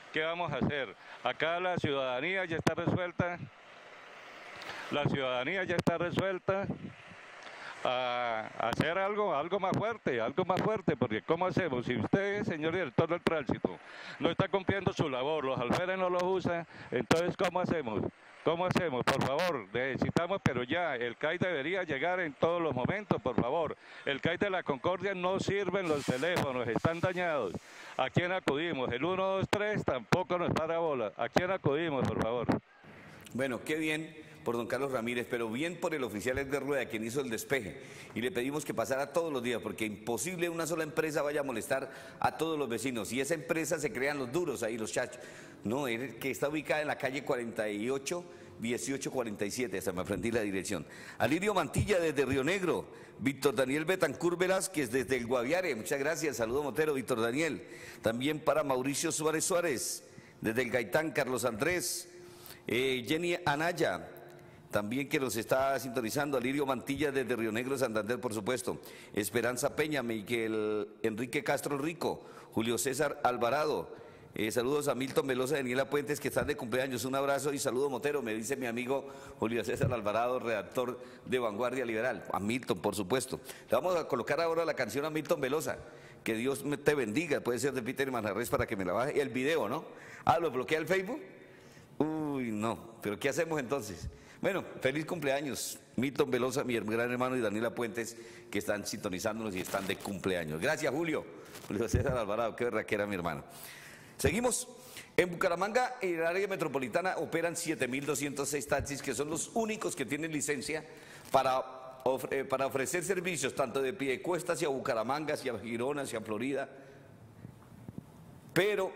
S9: ¿qué vamos a hacer? Acá la ciudadanía ya está resuelta. La ciudadanía ya está resuelta a hacer algo más fuerte, porque ¿cómo hacemos? Si usted, señor director del tránsito, no está cumpliendo su labor, los alférez no los usan, entonces ¿cómo hacemos? ¿Cómo hacemos? Por favor, necesitamos, pero ya, el CAI debería llegar en todos los momentos, por favor. El CAI de la Concordia no sirven los teléfonos, están dañados. ¿A quién acudimos? El 123 tampoco nos para bola. ¿A quién acudimos, por favor?
S3: Bueno, qué bien por don Carlos Ramírez, pero bien por el oficial Edgar Rueda, quien hizo el despeje. Y le pedimos que pasara todos los días, porque imposible una sola empresa vaya a molestar a todos los vecinos. Y esa empresa se crean los duros ahí, los chachos. No, que está ubicada en la calle 48, 1847, hasta me aprendí la dirección. Alirio Mantilla desde Río Negro, Víctor Daniel Betancur Velázquez desde el Guaviare, muchas gracias, saludo Motero, Víctor Daniel. También para Mauricio Suárez Suárez, desde el Gaitán, Carlos Andrés, Jenny Anaya, también que nos está sintonizando, Alirio Mantilla desde Río Negro, Santander, por supuesto. Esperanza Peña, Miguel Enrique Castro Rico, Julio César Alvarado. Saludos a Milton Velosa, Daniela Puentes, que están de cumpleaños. Un abrazo y saludo Motero, me dice mi amigo Julio César Alvarado, redactor de Vanguardia Liberal. A Milton, por supuesto. Le vamos a colocar ahora la canción a Milton Velosa. Que Dios te bendiga, puede ser de Peter Manjarres para que me la baje. Y el video, ¿no? Ah, ¿lo bloquea el Facebook? Uy, no, pero ¿qué hacemos entonces? Bueno, feliz cumpleaños, Milton Velosa, mi gran hermano, y Daniela Puentes, que están sintonizándonos y están de cumpleaños. Gracias, Julio César Alvarado, qué berraquera, mi hermano. Seguimos. En Bucaramanga, en el área metropolitana, operan 7.206 taxis, que son los únicos que tienen licencia para ofrecer servicios, tanto de Piedecuesta hacia Bucaramanga, hacia Girona, hacia Florida. Pero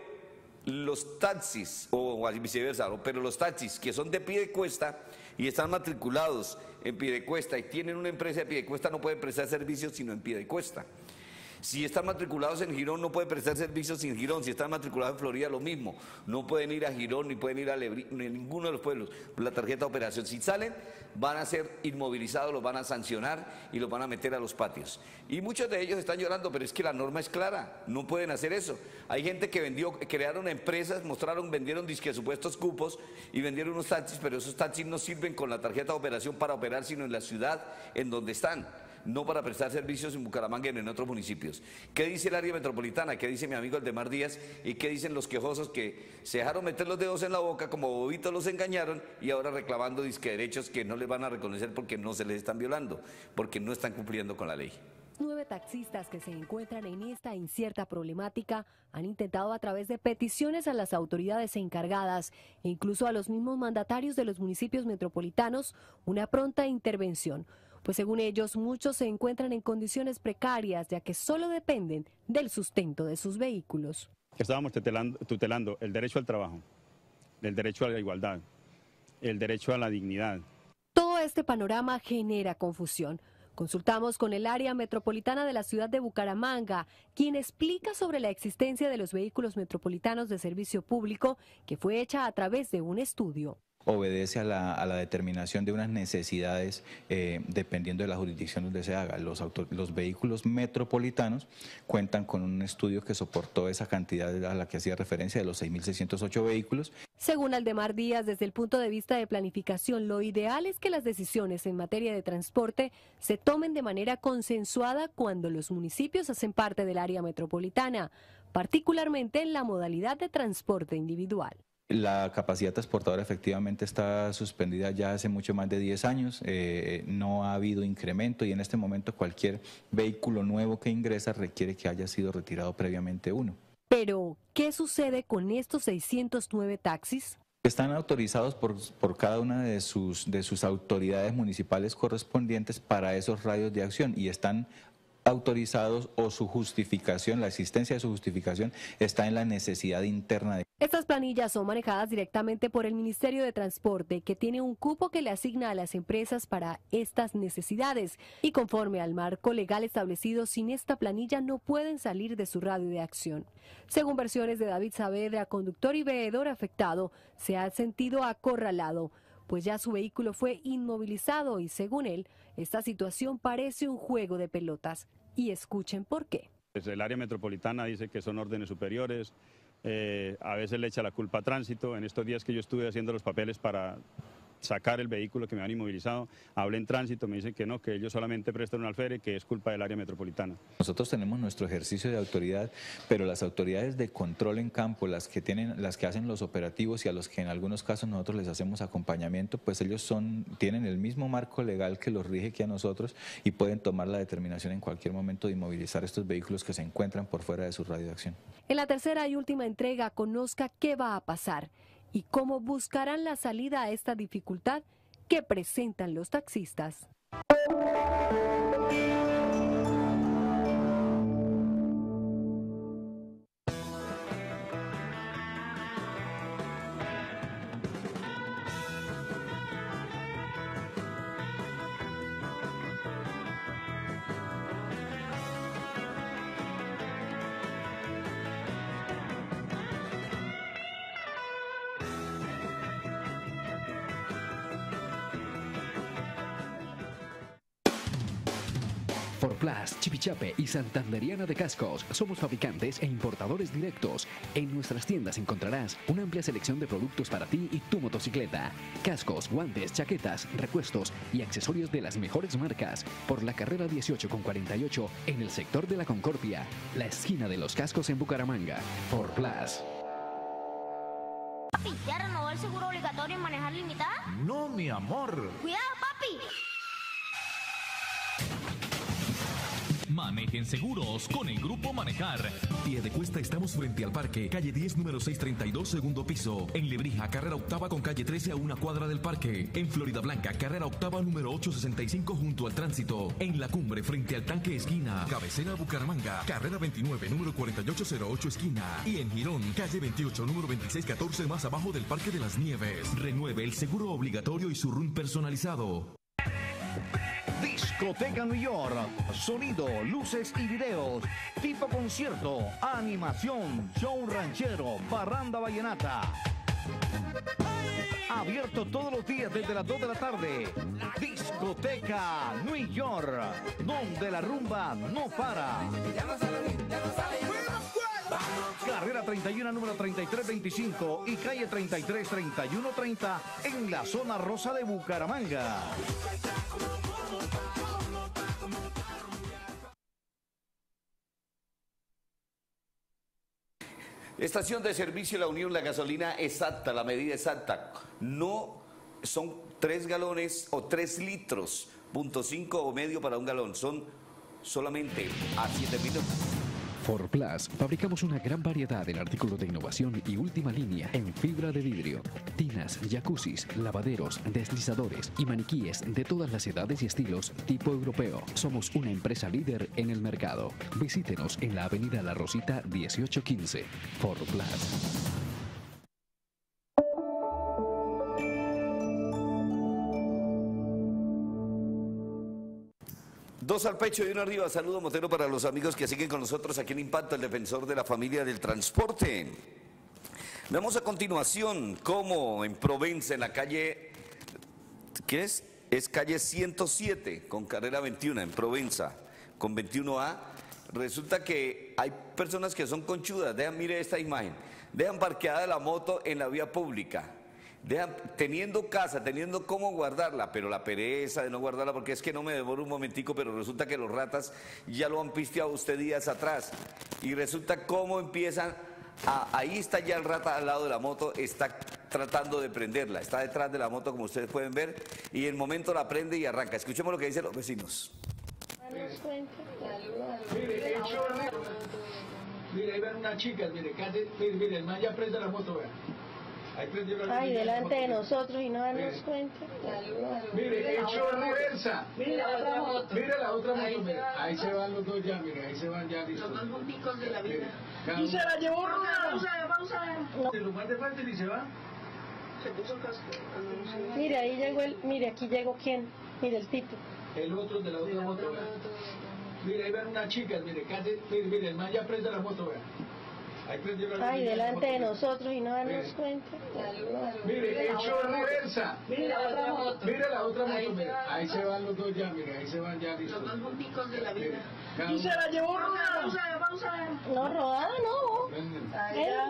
S3: los taxis, o viceversa, pero los taxis que son de Piedecuesta y están matriculados en Piedecuesta y tienen una empresa de Piedecuesta, no pueden prestar servicios sino en Piedecuesta. Si están matriculados en Girón, no pueden prestar servicios en Girón. Si están matriculados en Florida, lo mismo. No pueden ir a Girón, ni pueden ir a Lebrí, ni a ninguno de los pueblos. La tarjeta de operación. Si salen, van a ser inmovilizados, los van a sancionar y los van a meter a los patios. Y muchos de ellos están llorando, pero es que la norma es clara. No pueden hacer eso. Hay gente que crearon empresas, vendieron disque supuestos cupos y vendieron unos taxis, pero esos taxis no sirven con la tarjeta de operación para operar, sino en la ciudad en donde están. No para prestar servicios en Bucaramanga y en otros municipios. ¿Qué dice el área metropolitana? ¿Qué dice mi amigo Aldemar Díaz? ¿Y qué dicen los quejosos que se dejaron meter los dedos en la boca, como bobitos los engañaron y ahora reclamando disque derechos que no les van a reconocer porque no se les están violando, porque no están cumpliendo con la ley?
S10: 9 taxistas que se encuentran en esta incierta problemática han intentado a través de peticiones a las autoridades encargadas e incluso a los mismos mandatarios de los municipios metropolitanos una pronta intervención. Pues según ellos, muchos se encuentran en condiciones precarias, ya que solo dependen del sustento de sus vehículos.
S11: Estábamos tutelando el derecho al trabajo, el derecho a la igualdad, el derecho a la dignidad.
S10: Todo este panorama genera confusión. Consultamos con el área metropolitana de la ciudad de Bucaramanga, quien explica sobre la existencia de los vehículos metropolitanos de servicio público, que fue hecha a través de un estudio.
S12: Obedece a la determinación de unas necesidades dependiendo de la jurisdicción donde se haga. Los vehículos metropolitanos cuentan con un estudio que soportó esa cantidad a la que hacía referencia de los 6.608 vehículos.
S10: Según Aldemar Díaz, desde el punto de vista de planificación, lo ideal es que las decisiones en materia de transporte se tomen de manera consensuada cuando los municipios hacen parte del área metropolitana, particularmente en la modalidad de transporte individual.
S12: La capacidad transportadora efectivamente está suspendida ya hace mucho más de 10 años, no ha habido incremento y en este momento cualquier vehículo nuevo que ingresa requiere que haya sido retirado previamente uno.
S10: Pero, ¿qué sucede con estos 609 taxis?
S12: Están autorizados por cada una de sus autoridades municipales correspondientes para esos radios de acción y están autorizados o su justificación, la existencia de su justificación está en la necesidad interna.
S10: Estas planillas son manejadas directamente por el Ministerio de Transporte, que tiene un cupo que le asigna a las empresas para estas necesidades y conforme al marco legal establecido, sin esta planilla no pueden salir de su radio de acción. Según versiones de David Saavedra, conductor y veedor afectado, se ha sentido acorralado, pues ya su vehículo fue inmovilizado y según él, esta situación parece un juego de pelotas. Y escuchen por qué.
S11: El área metropolitana dice que son órdenes superiores, a veces le echa la culpa a tránsito. En estos días que yo estuve haciendo los papeles para sacar el vehículo que me han inmovilizado, hablé en tránsito, me dicen que no, que ellos solamente prestan un alférez, que es culpa del área metropolitana.
S12: Nosotros tenemos nuestro ejercicio de autoridad, pero las autoridades de control en campo, las que hacen los operativos y a los que en algunos casos nosotros les hacemos acompañamiento, pues ellos tienen el mismo marco legal que los rige que a nosotros y pueden tomar la determinación en cualquier momento de inmovilizar estos vehículos que se encuentran por fuera de su radio de acción.
S10: En la tercera y última entrega, conozca qué va a pasar y cómo buscarán la salida a esta dificultad que presentan los taxistas.
S4: Forplas, Chipichape y Santanderiana de Cascos. Somos fabricantes e importadores directos. En nuestras tiendas encontrarás una amplia selección de productos para ti y tu motocicleta. Cascos, guantes, chaquetas, repuestos y accesorios de las mejores marcas. Por la carrera 18 con 48 en el sector de la Concordia, la esquina de los cascos en Bucaramanga. Forplas.
S5: Papi, ¿ya renovó el seguro obligatorio en manejar limitada?
S6: No, mi amor.
S5: ¡Cuidado, papi!
S7: Manejen seguros con el Grupo Manejar.
S1: Piedecuesta, estamos frente al parque, calle 10, número 632, segundo piso. En Lebrija, carrera octava con calle 13 a una cuadra del parque. En Florida Blanca, carrera octava, número 865 junto al tránsito. En La Cumbre, frente al tanque esquina. Cabecera Bucaramanga, carrera 29, número 4808 esquina. Y en Girón, calle 28, número 2614 más abajo del Parque de las Nieves. Renueve el seguro obligatorio y su run personalizado.
S6: Discoteca New York, sonido, luces y videos, tipo concierto, animación, show ranchero, parranda vallenata. Abierto todos los días desde las 2 de la tarde. Discoteca New York, donde la rumba no para. Carrera 31, número 3325 y calle 33, 3130 en la zona rosa de Bucaramanga.
S3: Estación de servicio La Unión, la gasolina exacta, la medida exacta. No son 3 galones o 3 litros, .5 o medio para un galón. Son solamente a 7 minutos.
S4: Forplas, fabricamos una gran variedad en artículos de innovación y última línea en fibra de vidrio, tinas, jacuzzis, lavaderos, deslizadores y maniquíes de todas las edades y estilos tipo europeo. Somos una empresa líder en el mercado. Visítenos en la avenida La Rosita 1815. Forplas.
S3: Dos al pecho y uno arriba. Saludo motero para los amigos que siguen con nosotros aquí en Impacto, el defensor de la familia del transporte. Vemos a continuación cómo en Provenza, en la calle, ¿qué es? Es calle 107 con carrera 21 en Provenza, con 21A. Resulta que hay personas que son conchudas. Mire esta imagen. Dejan parqueada la moto en la vía pública. Teniendo casa, teniendo cómo guardarla, pero la pereza de no guardarla, porque es que no me demoro un momentico, pero resulta que los ratas ya lo han pisteado usted días atrás, y resulta cómo empiezan, ahí está ya el rata al lado de la moto, está tratando de prenderla, está detrás de la moto como ustedes pueden ver, y en el momento la prende y arranca. Escuchemos lo que dicen los vecinos.
S13: Mire, ahí ven unas chicas, mire, mire, el man ya prende la moto, vean.
S14: Ay, delante de nosotros y no darnos cuenta.
S13: Mire, hecho reversa. Mire la otra moto. Mire la otra moto, mire. Ahí se van los dos ya, mire, ahí se van ya listos. Los dos junticos de la vida. Y se la llevó rodada. Vamos a ver. Lo más de frente y se va. Se puso casco.
S14: Mire, ahí llegó mire, aquí llegó quién. Mire el tipo.
S13: El otro de la otra moto, vean. Mire, ahí ven unas chicas, mire, mire, el man ya prende la moto, vean.
S14: Ay, delante de nosotros y no darnos cuenta.
S13: Mire, hecho reversa. Mire la otra moto. Mire la otra moto, mire. Ahí se van los dos ya, mire, ahí se van ya listos. Los dos junticos de la vida. Y se la llevó rodada. Vamos a ver.
S14: No, rodada no.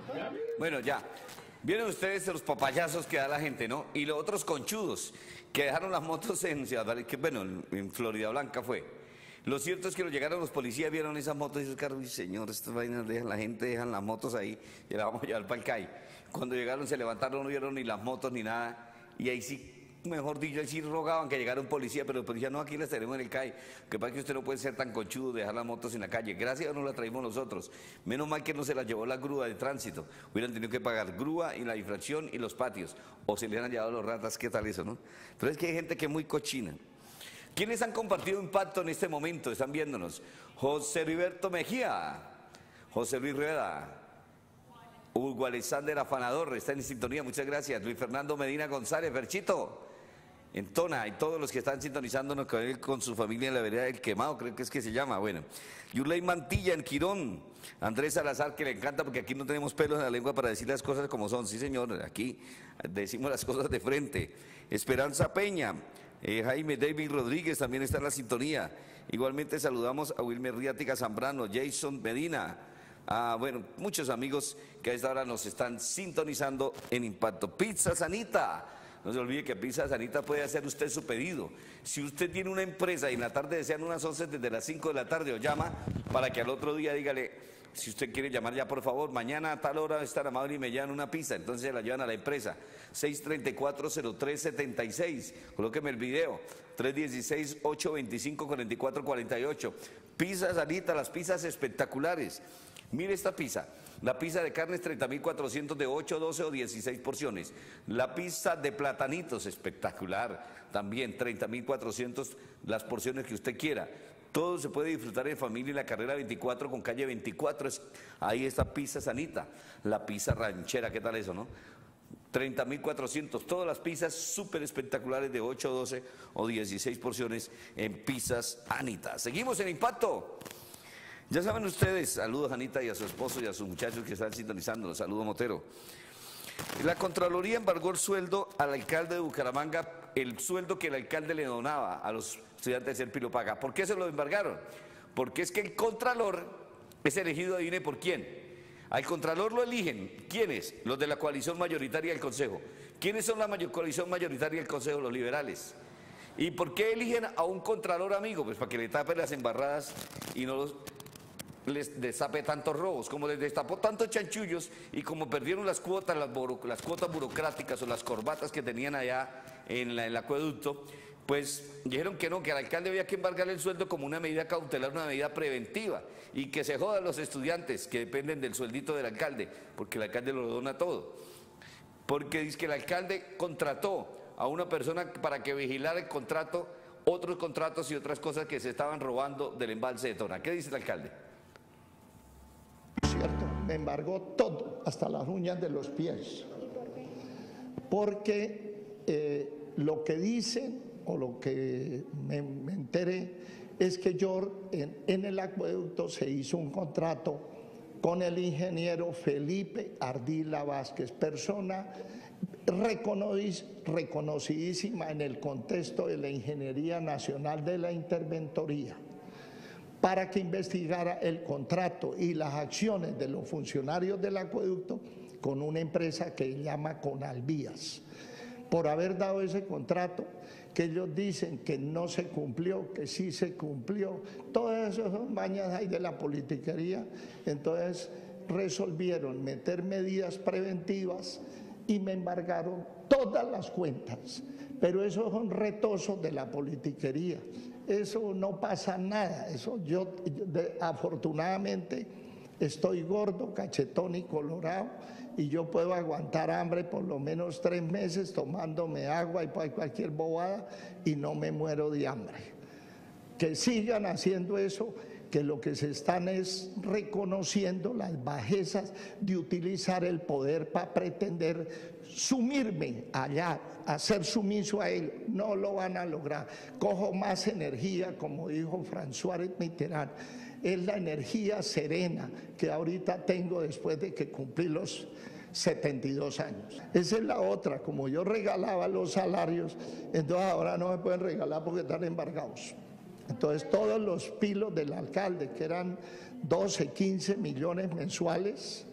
S3: Bueno, ya. Vienen ustedes los papayazos que da la gente, ¿no? Y los otros conchudos que dejaron las motos en Ciudad Valle, que bueno, en Florida Blanca fue. Lo cierto es que llegaron los policías, vieron esas motos y esos carros, y señor, estas vainas dejan la gente, dejan las motos ahí y las vamos a llevar para el CAI. Cuando llegaron, se levantaron, no vieron ni las motos ni nada, y ahí sí, mejor dicho, ahí sí rogaban que llegara un policía, pero el policía, no, aquí las tenemos en el CAI. Que pasa que usted no puede ser tan conchudo de dejar las motos en la calle. Gracias a Dios no las traímos nosotros. Menos mal que no se las llevó la grúa de tránsito. Hubieran tenido que pagar grúa y la infracción y los patios. O se le hubieran llevado los ratas, ¿qué tal eso, no? Pero es que hay gente que es muy cochina. ¿Quiénes han compartido impacto en este momento? Están viéndonos. José Heriberto Mejía, José Luis Rueda, Hugo Alexander Afanador, está en sintonía, muchas gracias. Luis Fernando Medina González, Ferchito, en Tona, y todos los que están sintonizándonos con su familia en la vereda del Quemado, creo que es que se llama, bueno. Yurley Mantilla en Quirón, Andrés Salazar, que le encanta porque aquí no tenemos pelos en la lengua para decir las cosas como son, sí señor, aquí decimos las cosas de frente. Esperanza Peña, Jaime David Rodríguez también está en la sintonía. Igualmente saludamos a Wilmer Riática Zambrano, Jason Medina, bueno, muchos amigos que a esta hora nos están sintonizando en Impacto. Pizza Sanita, no se olvide que Pizza Sanita puede hacer usted su pedido. Si usted tiene una empresa y en la tarde desean unas 11 desde las 5 de la tarde, o llama para que al otro día dígale, si usted quiere llamar ya, por favor, mañana a tal hora es tan amable y me llevan una pizza, entonces se la llevan a la empresa. 634-0376, colóqueme el video, 316-825-4448. Pizza Sanita, las pizzas espectaculares. Mire esta pizza, la pizza de carnes 30.400 de 8, 12 o 16 porciones. La pizza de platanitos, espectacular, también 30.400 las porciones que usted quiera. Todo se puede disfrutar en familia en la carrera 24 con calle 24. Ahí está Pizza Sanita, la pizza ranchera, ¿qué tal eso, no? 30.400, todas las pizzas súper espectaculares de 8, 12 o 16 porciones en Pizzas Anita. Seguimos en Impacto. Ya saben ustedes, saludos a Anita y a su esposo y a sus muchachos que están sintonizando, los saludo Motero. La Contraloría embargó el sueldo al alcalde de Bucaramanga, el sueldo que el alcalde le donaba a los estudiantes del Pilo Paga. ¿Por qué se lo embargaron? Porque es que el Contralor es elegido, adivine por quién. Al Contralor lo eligen, ¿quiénes? Los de la coalición mayoritaria del Consejo. ¿Quiénes son la coalición mayoritaria del Consejo? Los liberales. ¿Y por qué eligen a un Contralor amigo? Pues para que le tapen las embarradas y no les destape tantos robos, como les destapó tantos chanchullos y como perdieron las cuotas, las cuotas burocráticas o las corbatas que tenían allá en el acueducto, pues dijeron que no, que al alcalde había que embargarle el sueldo como una medida cautelar, una medida preventiva, y que se jodan los estudiantes que dependen del sueldito del alcalde, porque el alcalde lo dona todo. Porque dice que el alcalde contrató a una persona para que vigilara el contrato, otros contratos y otras cosas que se estaban robando del embalse de Tona. ¿Qué dice el alcalde?
S15: Cierto, me embargó todo, hasta las uñas de los pies. Porque lo que dicen, o lo que me enteré, es que yo en el acueducto se hizo un contrato con el ingeniero Felipe Ardila Vázquez, persona reconocidísima en el contexto de la Ingeniería Nacional de la Interventoría, para que investigara el contrato y las acciones de los funcionarios del acueducto con una empresa que llama Conalvías. Por haber dado ese contrato, que ellos dicen que no se cumplió, que sí se cumplió, todas esas son mañas ahí de la politiquería. Entonces resolvieron meter medidas preventivas y me embargaron todas las cuentas. Pero eso son retosos de la politiquería. Eso no pasa nada. Eso afortunadamente estoy gordo, cachetón y colorado, y yo puedo aguantar hambre por lo menos 3 meses tomándome agua y cualquier bobada y no me muero de hambre. Que sigan haciendo eso, que lo que se están es reconociendo las bajezas de utilizar el poder para pretender sumirme allá, hacer sumiso a él. No lo van a lograr. Cojo más energía, como dijo François Mitterrand. Es la energía serena que ahorita tengo después de que cumplí los 72 años. Esa es la otra, como yo regalaba los salarios, entonces ahora no me pueden regalar porque están embargados. Entonces todos los pilos del alcalde, que eran 12, 15 millones mensuales,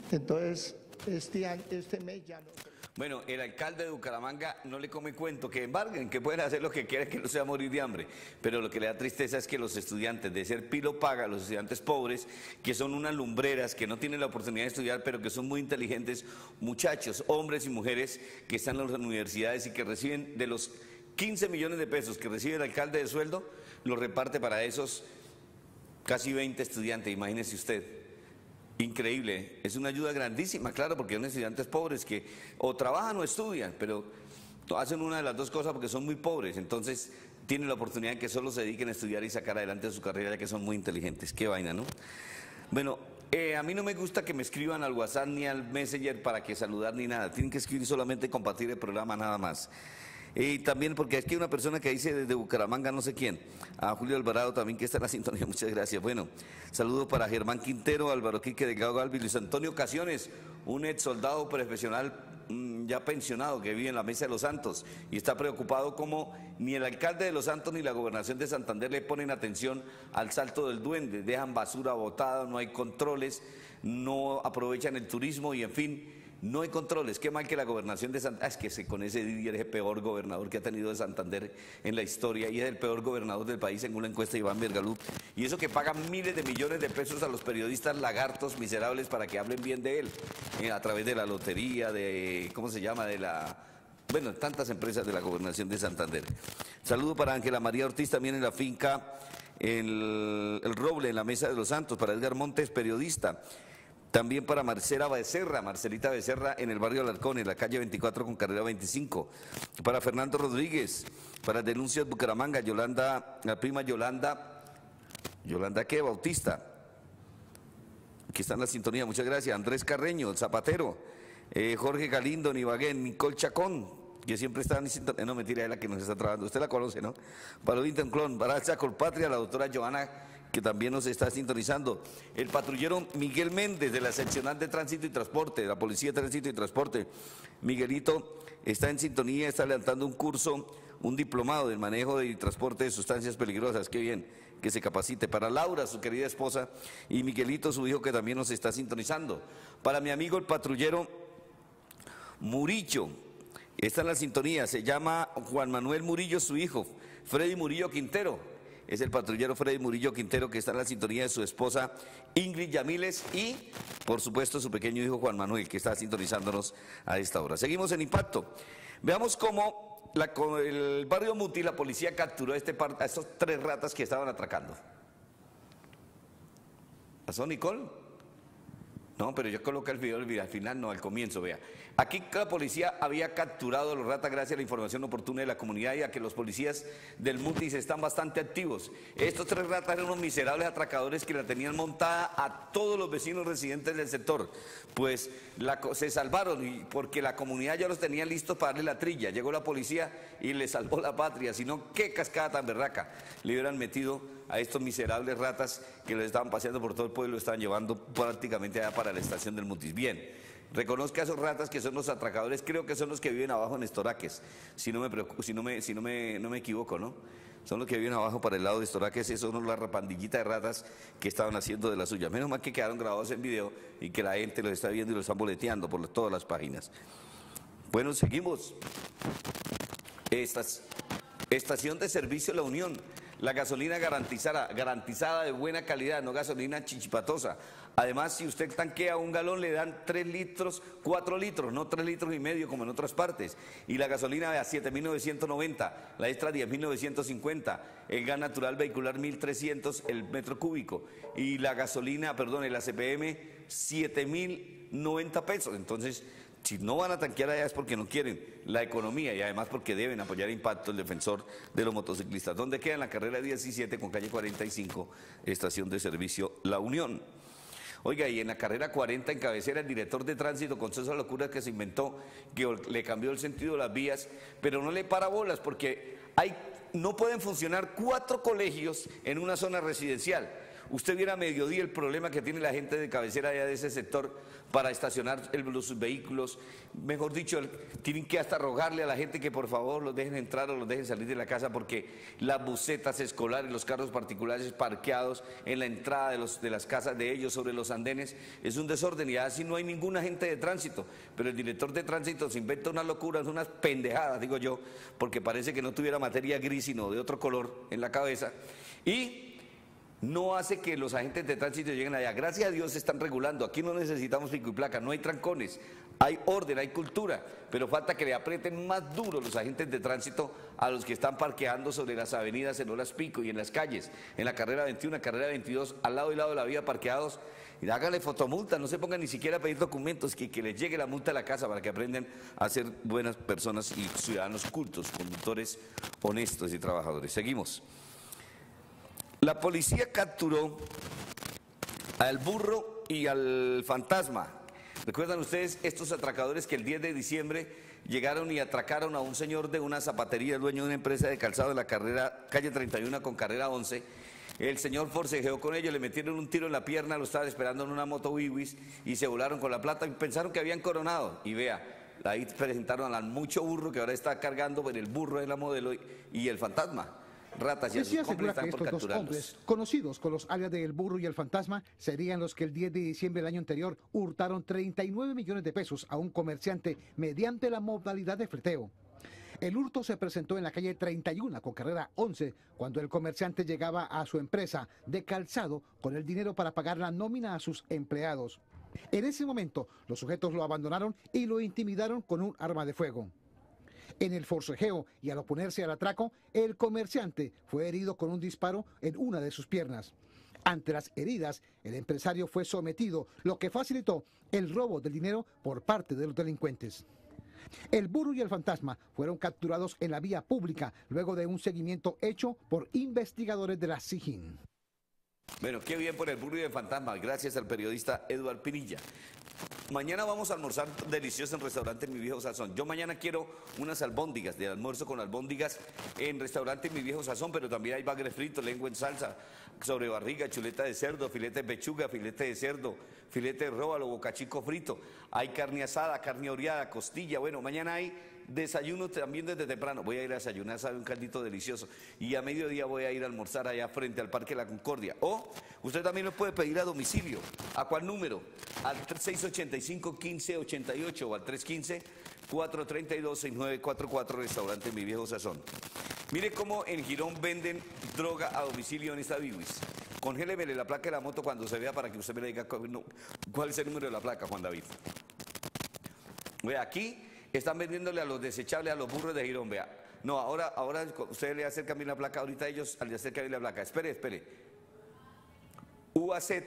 S15: Entonces, este mes ya no.
S3: Bueno, el alcalde de Bucaramanga no le come cuento, que embarguen, que pueden hacer lo que quieran, que no se va a morir de hambre. Pero lo que le da tristeza es que los estudiantes, de ser pilo paga, los estudiantes pobres, que son unas lumbreras, que no tienen la oportunidad de estudiar, pero que son muy inteligentes, muchachos, hombres y mujeres, que están en las universidades y que reciben de los 15 millones de pesos que recibe el alcalde de sueldo, lo reparte para esos casi 20 estudiantes, imagínese usted. Increíble, es una ayuda grandísima, claro, porque son estudiantes pobres que o trabajan o estudian, pero hacen una de las dos cosas porque son muy pobres, entonces tienen la oportunidad de que solo se dediquen a estudiar y sacar adelante su carrera, ya que son muy inteligentes. Qué vaina, ¿no? Bueno, a mí no me gusta que me escriban al WhatsApp ni al Messenger para que saludar ni nada, tienen que escribir solamente compartir el programa nada más. Y también porque aquí hay una persona que dice desde Bucaramanga, no sé quién, a Julio Alvarado también que está en la sintonía, muchas gracias. Bueno, saludos para Germán Quintero, Álvaro Quique Delgado Galvis, Luis Antonio Ocasiones, un ex soldado profesional ya pensionado que vive en la Mesa de los Santos y está preocupado como ni el alcalde de Los Santos ni la gobernación de Santander le ponen atención al Salto del Duende, dejan basura botada, no hay controles, no aprovechan el turismo y en fin. No hay controles, qué mal que la gobernación de Santander, es que con ese Didier es el peor gobernador que ha tenido de Santander en la historia y es el peor gobernador del país según la encuesta de Iván Vergalú. Y eso que pagan miles de millones de pesos a los periodistas lagartos miserables para que hablen bien de él, a través de la lotería, de, ¿cómo se llama? Bueno, tantas empresas de la gobernación de Santander. Saludo para Ángela María Ortiz también en la finca el Roble, en la Mesa de los Santos, para Edgar Montes, periodista. También para Marcelita Becerra en el barrio Alarcón, en la calle 24 con carrera 25. Para Fernando Rodríguez, para Denuncias Bucaramanga, Yolanda, la prima Yolanda ¿qué? Bautista, que está en la sintonía, muchas gracias. Andrés Carreño, el zapatero, Jorge Galindo, Nibaguén, Nicole Chacón, que siempre está en sintonía, no mentira, es la que nos está trabajando, usted la conoce, ¿no? Para Clon, para Chacolpatria, la doctora Joana, que también nos está sintonizando. El patrullero Miguel Méndez de la seccional de Tránsito y Transporte, de la Policía de Tránsito y Transporte. Miguelito está en sintonía, está levantando un curso, un diplomado del manejo y transporte de sustancias peligrosas. Qué bien que se capacite. Para Laura, su querida esposa, y Miguelito, su hijo, que también nos está sintonizando. Para mi amigo el patrullero Murillo, está en la sintonía, se llama Juan Manuel Murillo, su hijo, Freddy Murillo Quintero. Es el patrullero Freddy Murillo Quintero que está en la sintonía de su esposa Ingrid Yamiles y, por supuesto, su pequeño hijo Juan Manuel, que está sintonizándonos a esta hora. Seguimos en Impacto. Veamos cómo el barrio Muti, la policía capturó a estos 3 ratas que estaban atracando. ¿Pasó, Nicole? No, pero yo coloqué el video al final, no, al comienzo, vea. Aquí la policía había capturado a los ratas gracias a la información oportuna de la comunidad y a que los policías del Mutis están bastante activos. Estos 3 ratas eran unos miserables atracadores que la tenían montada a todos los vecinos residentes del sector. Pues se salvaron porque la comunidad ya los tenía listos para darle la trilla. Llegó la policía y les salvó la patria, sino qué cascada tan berraca le hubieran metido a estos miserables ratas que los estaban paseando por todo el pueblo y lo estaban llevando prácticamente allá para la estación del Mutis. Bien, reconozca a esos ratas que son los atracadores, creo que son los que viven abajo en Estoraques, si no me equivoco, ¿no? Son los que viven abajo para el lado de Estoraques, esos son la rapandillita de ratas que estaban haciendo de la suya. Menos mal que quedaron grabados en video y que la gente los está viendo y los están boleteando por todas las páginas. Bueno, seguimos. Estación de servicio La Unión. La gasolina garantizada de buena calidad, no gasolina chichipatosa. Además, si usted tanquea un galón, le dan 3 litros, 4 litros, no 3 litros y medio como en otras partes. Y la gasolina a 7.990, la extra 10.950, el gas natural vehicular 1.300 el metro cúbico. Y la gasolina, perdón, el ACPM 7.090 pesos. Entonces, si no van a tanquear allá es porque no quieren la economía y además porque deben apoyar Impacto, el defensor de los motociclistas. ¿Dónde queda? En la carrera 17 con calle 45, estación de servicio La Unión. Oiga, y en la carrera 40 en Cabecera, el director de tránsito con esas locuras que se inventó, que le cambió el sentido de las vías, pero no le para bolas porque no pueden funcionar 4 colegios en una zona residencial. usted viera a mediodía el problema que tiene la gente de cabecera allá de ese sector para estacionar sus vehículos. Mejor dicho, tienen que hasta rogarle a la gente que por favor los dejen entrar o los dejen salir de la casa, porque las busetas escolares, los carros particulares parqueados en la entrada de las casas de ellos, sobre los andenes, es un desorden y así no hay ningún agente de tránsito. Pero el director de tránsito se inventa unas locuras, unas pendejadas, digo yo, porque parece que no tuviera materia gris sino de otro color en la cabeza, y no hace que los agentes de tránsito lleguen allá. Gracias a Dios se están regulando, aquí no necesitamos pico y placa, no hay trancones, hay orden, hay cultura, pero falta que le aprieten más duro los agentes de tránsito a los que están parqueando sobre las avenidas en horas pico y en las calles, en la carrera 21, carrera 22, al lado y lado de la vía parqueados, y háganle fotomulta, no se pongan ni siquiera a pedir documentos, que les llegue la multa a la casa para que aprendan a ser buenas personas y ciudadanos cultos, conductores honestos y trabajadores. Seguimos. La policía capturó al burro y al fantasma. ¿Recuerdan ustedes estos atracadores que el 10 de diciembre llegaron y atracaron a un señor de una zapatería, dueño de una empresa de calzado en la calle 31 con carrera 11? El señor forcejeó con ellos, le metieron un tiro en la pierna, lo estaban esperando en una moto Wiwis y se volaron con la plata y pensaron que habían coronado. Y vea, ahí presentaron al mucho burro que ahora está cargando en el burro de la modelo y el fantasma. Ratas y
S16: Policía asegura que estos dos hombres, conocidos con los alias del burro y el fantasma, serían los que el 10 de diciembre del año anterior hurtaron 39 millones de pesos a un comerciante mediante la modalidad de fleteo. El hurto se presentó en la calle 31 con carrera 11, cuando el comerciante llegaba a su empresa de calzado con el dinero para pagar la nómina a sus empleados. En ese momento, los sujetos lo abandonaron y lo intimidaron con un arma de fuego. En el forcejeo y al oponerse al atraco, el comerciante fue herido con un disparo en una de sus piernas. Ante las heridas, el empresario fue sometido, lo que facilitó el robo del dinero por parte de los delincuentes. El burro y el fantasma fueron capturados en la vía pública luego de un seguimiento hecho por investigadores de la SIJIN.
S3: Bueno, qué bien por el burro y el fantasma, gracias al periodista Eduard Pinilla. Mañana vamos a almorzar delicioso en restaurante Mi Viejo Sazón. Yo mañana quiero unas albóndigas, de almuerzo con albóndigas en restaurante Mi Viejo Sazón, pero también hay bagre frito, lengua en salsa, sobre barriga, chuleta de cerdo, filete de pechuga, filete de cerdo, filete de róbalo, bocachico frito. Hay carne asada, carne oreada, costilla. Bueno, mañana hay desayuno también desde temprano. Voy a ir a desayunar, sabe, un caldito delicioso. Y a mediodía voy a ir a almorzar allá frente al Parque La Concordia. O usted también lo puede pedir a domicilio. ¿A cuál número? Al 685-1588 o al 315-432-6944, restaurante Mi Viejo Sazón. Mire cómo en Girón venden droga a domicilio en esta Wiwis. Congélemele la placa de la moto cuando se vea para que usted me diga cuál es el número de la placa, Juan David. Vea, aquí están vendiéndole a los desechables, a los burros de Girón, vea. No, ahora usted le acerca a mí la placa, ahorita ellos le acercan a mí la placa. Espere. UAZ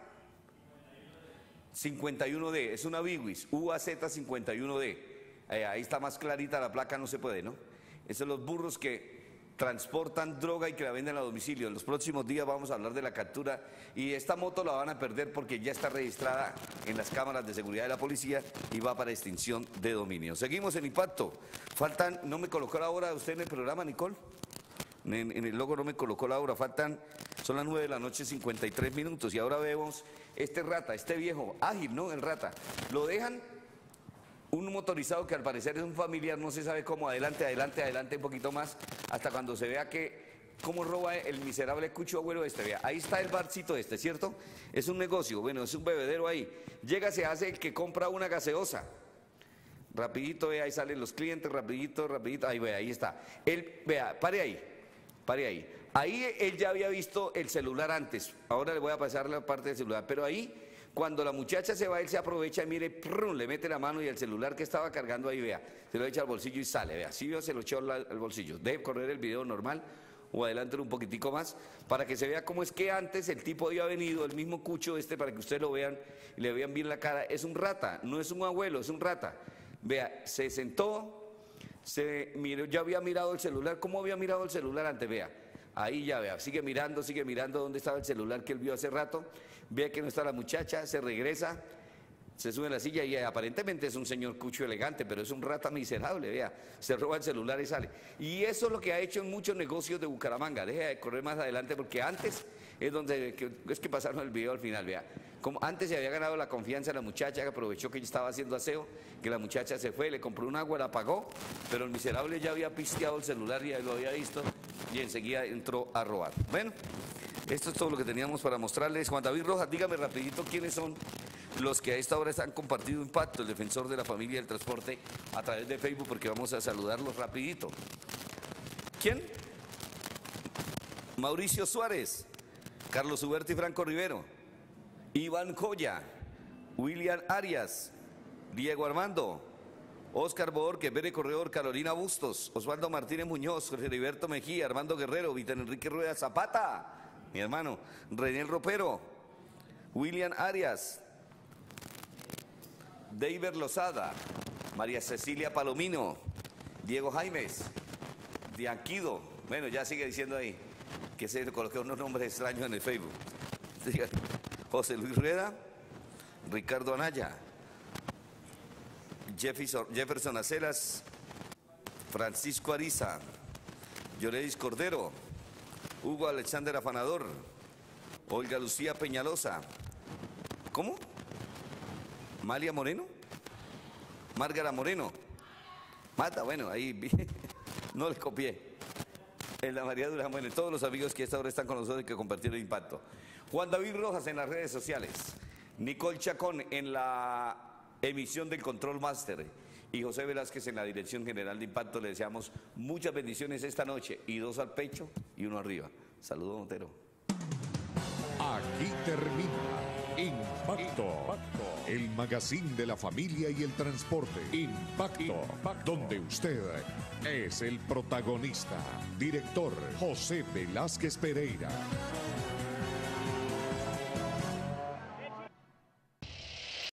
S3: 51D, es una Wiwis, UAZ 51D. Ahí está más clarita la placa, no se puede, ¿no? Esos son los burros que transportan droga y que la venden a domicilio. En los próximos días vamos a hablar de la captura y esta moto la van a perder porque ya está registrada en las cámaras de seguridad de la policía y va para extinción de dominio. Seguimos en Impacto. Faltan, no me colocó la hora usted en el programa, Nicole. En el logo no me colocó la hora, son las 9 de la noche, 53 minutos y ahora vemos este rata, este viejo, ágil, ¿no? El rata. Lo dejan un motorizado que al parecer es un familiar, no se sabe cómo, adelante un poquito más, hasta cuando se vea que cómo roba el miserable cucho abuelo este. Vea, ahí está el barcito este, ¿cierto? Es un negocio, bueno, es un bebedero ahí. Llega, se hace el que compra una gaseosa. Rapidito, vea, ahí salen los clientes, rapidito, ahí vea, ahí está. Él, vea, pare ahí. Ahí él ya había visto el celular antes, ahora le voy a pasar la parte del celular, pero ahí, cuando la muchacha se va, él se aprovecha y mire, ¡prum!, le mete la mano y el celular que estaba cargando ahí, vea, se lo echa al bolsillo y sale, vea, sí, se lo echó al bolsillo. Debe correr el video normal o adelántelo un poquitico más para que se vea cómo es que antes el tipo había venido, el mismo cucho este, para que ustedes lo vean y le vean bien la cara. Es un rata, no es un abuelo, es un rata. Vea, se sentó, se miró, ya había mirado el celular. ¿Cómo había mirado el celular antes? Vea, ahí ya vea, sigue mirando dónde estaba el celular que él vio hace rato. Vea que no está la muchacha, se regresa, se sube a la silla y aparentemente es un señor cucho elegante, pero es un rata miserable, vea, se roba el celular y sale. Y eso es lo que ha hecho en muchos negocios de Bucaramanga. Deje de correr más adelante porque antes es donde es que pasaron el video al final, vea. Como antes se había ganado la confianza de la muchacha, que aprovechó que ella estaba haciendo aseo, que la muchacha se fue, le compró un agua, la apagó, pero el miserable ya había pisteado el celular, ya lo había visto, y enseguida entró a robar. Bueno, esto es todo lo que teníamos para mostrarles. Juan David Rojas, dígame rapidito quiénes son los que a esta hora están compartiendo Impacto, el defensor de la familia y el transporte, a través de Facebook, porque vamos a saludarlos rapidito. ¿Quién? Mauricio Suárez, Carlos Huberto y Franco Rivero, Iván Joya, William Arias, Diego Armando, Oscar Borque, Bere Corredor, Carolina Bustos, Osvaldo Martínez Muñoz, Jorge Heriberto Mejía, Armando Guerrero, Víctor Enrique Rueda Zapata, mi hermano, René Ropero, William Arias, David Lozada, María Cecilia Palomino, Diego Jaimes, Dianquido, bueno, ya sigue diciendo ahí que se le coloqué unos nombres extraños en el Facebook. José Luis Rueda, Ricardo Anaya, Jefferson Aceras, Francisco Ariza, Yoredis Cordero, Hugo Alexander Afanador, Olga Lucía Peñalosa. ¿Cómo? Malia Moreno, Márgara Moreno, Mata, bueno, ahí no le copié. En la María Durán, bueno, todos los amigos que a esta hora están con nosotros y que compartieron Impacto. Juan David Rojas en las redes sociales, Nicole Chacón en la emisión del Control Master y José Velázquez en la dirección general de Impacto. Le deseamos muchas bendiciones esta noche y 2 al pecho y 1 arriba. Saludos, Montero.
S2: Aquí termina Impacto, el magazine de la familia y el transporte. Impacto, donde usted es el protagonista. Director José Velázquez Pereira.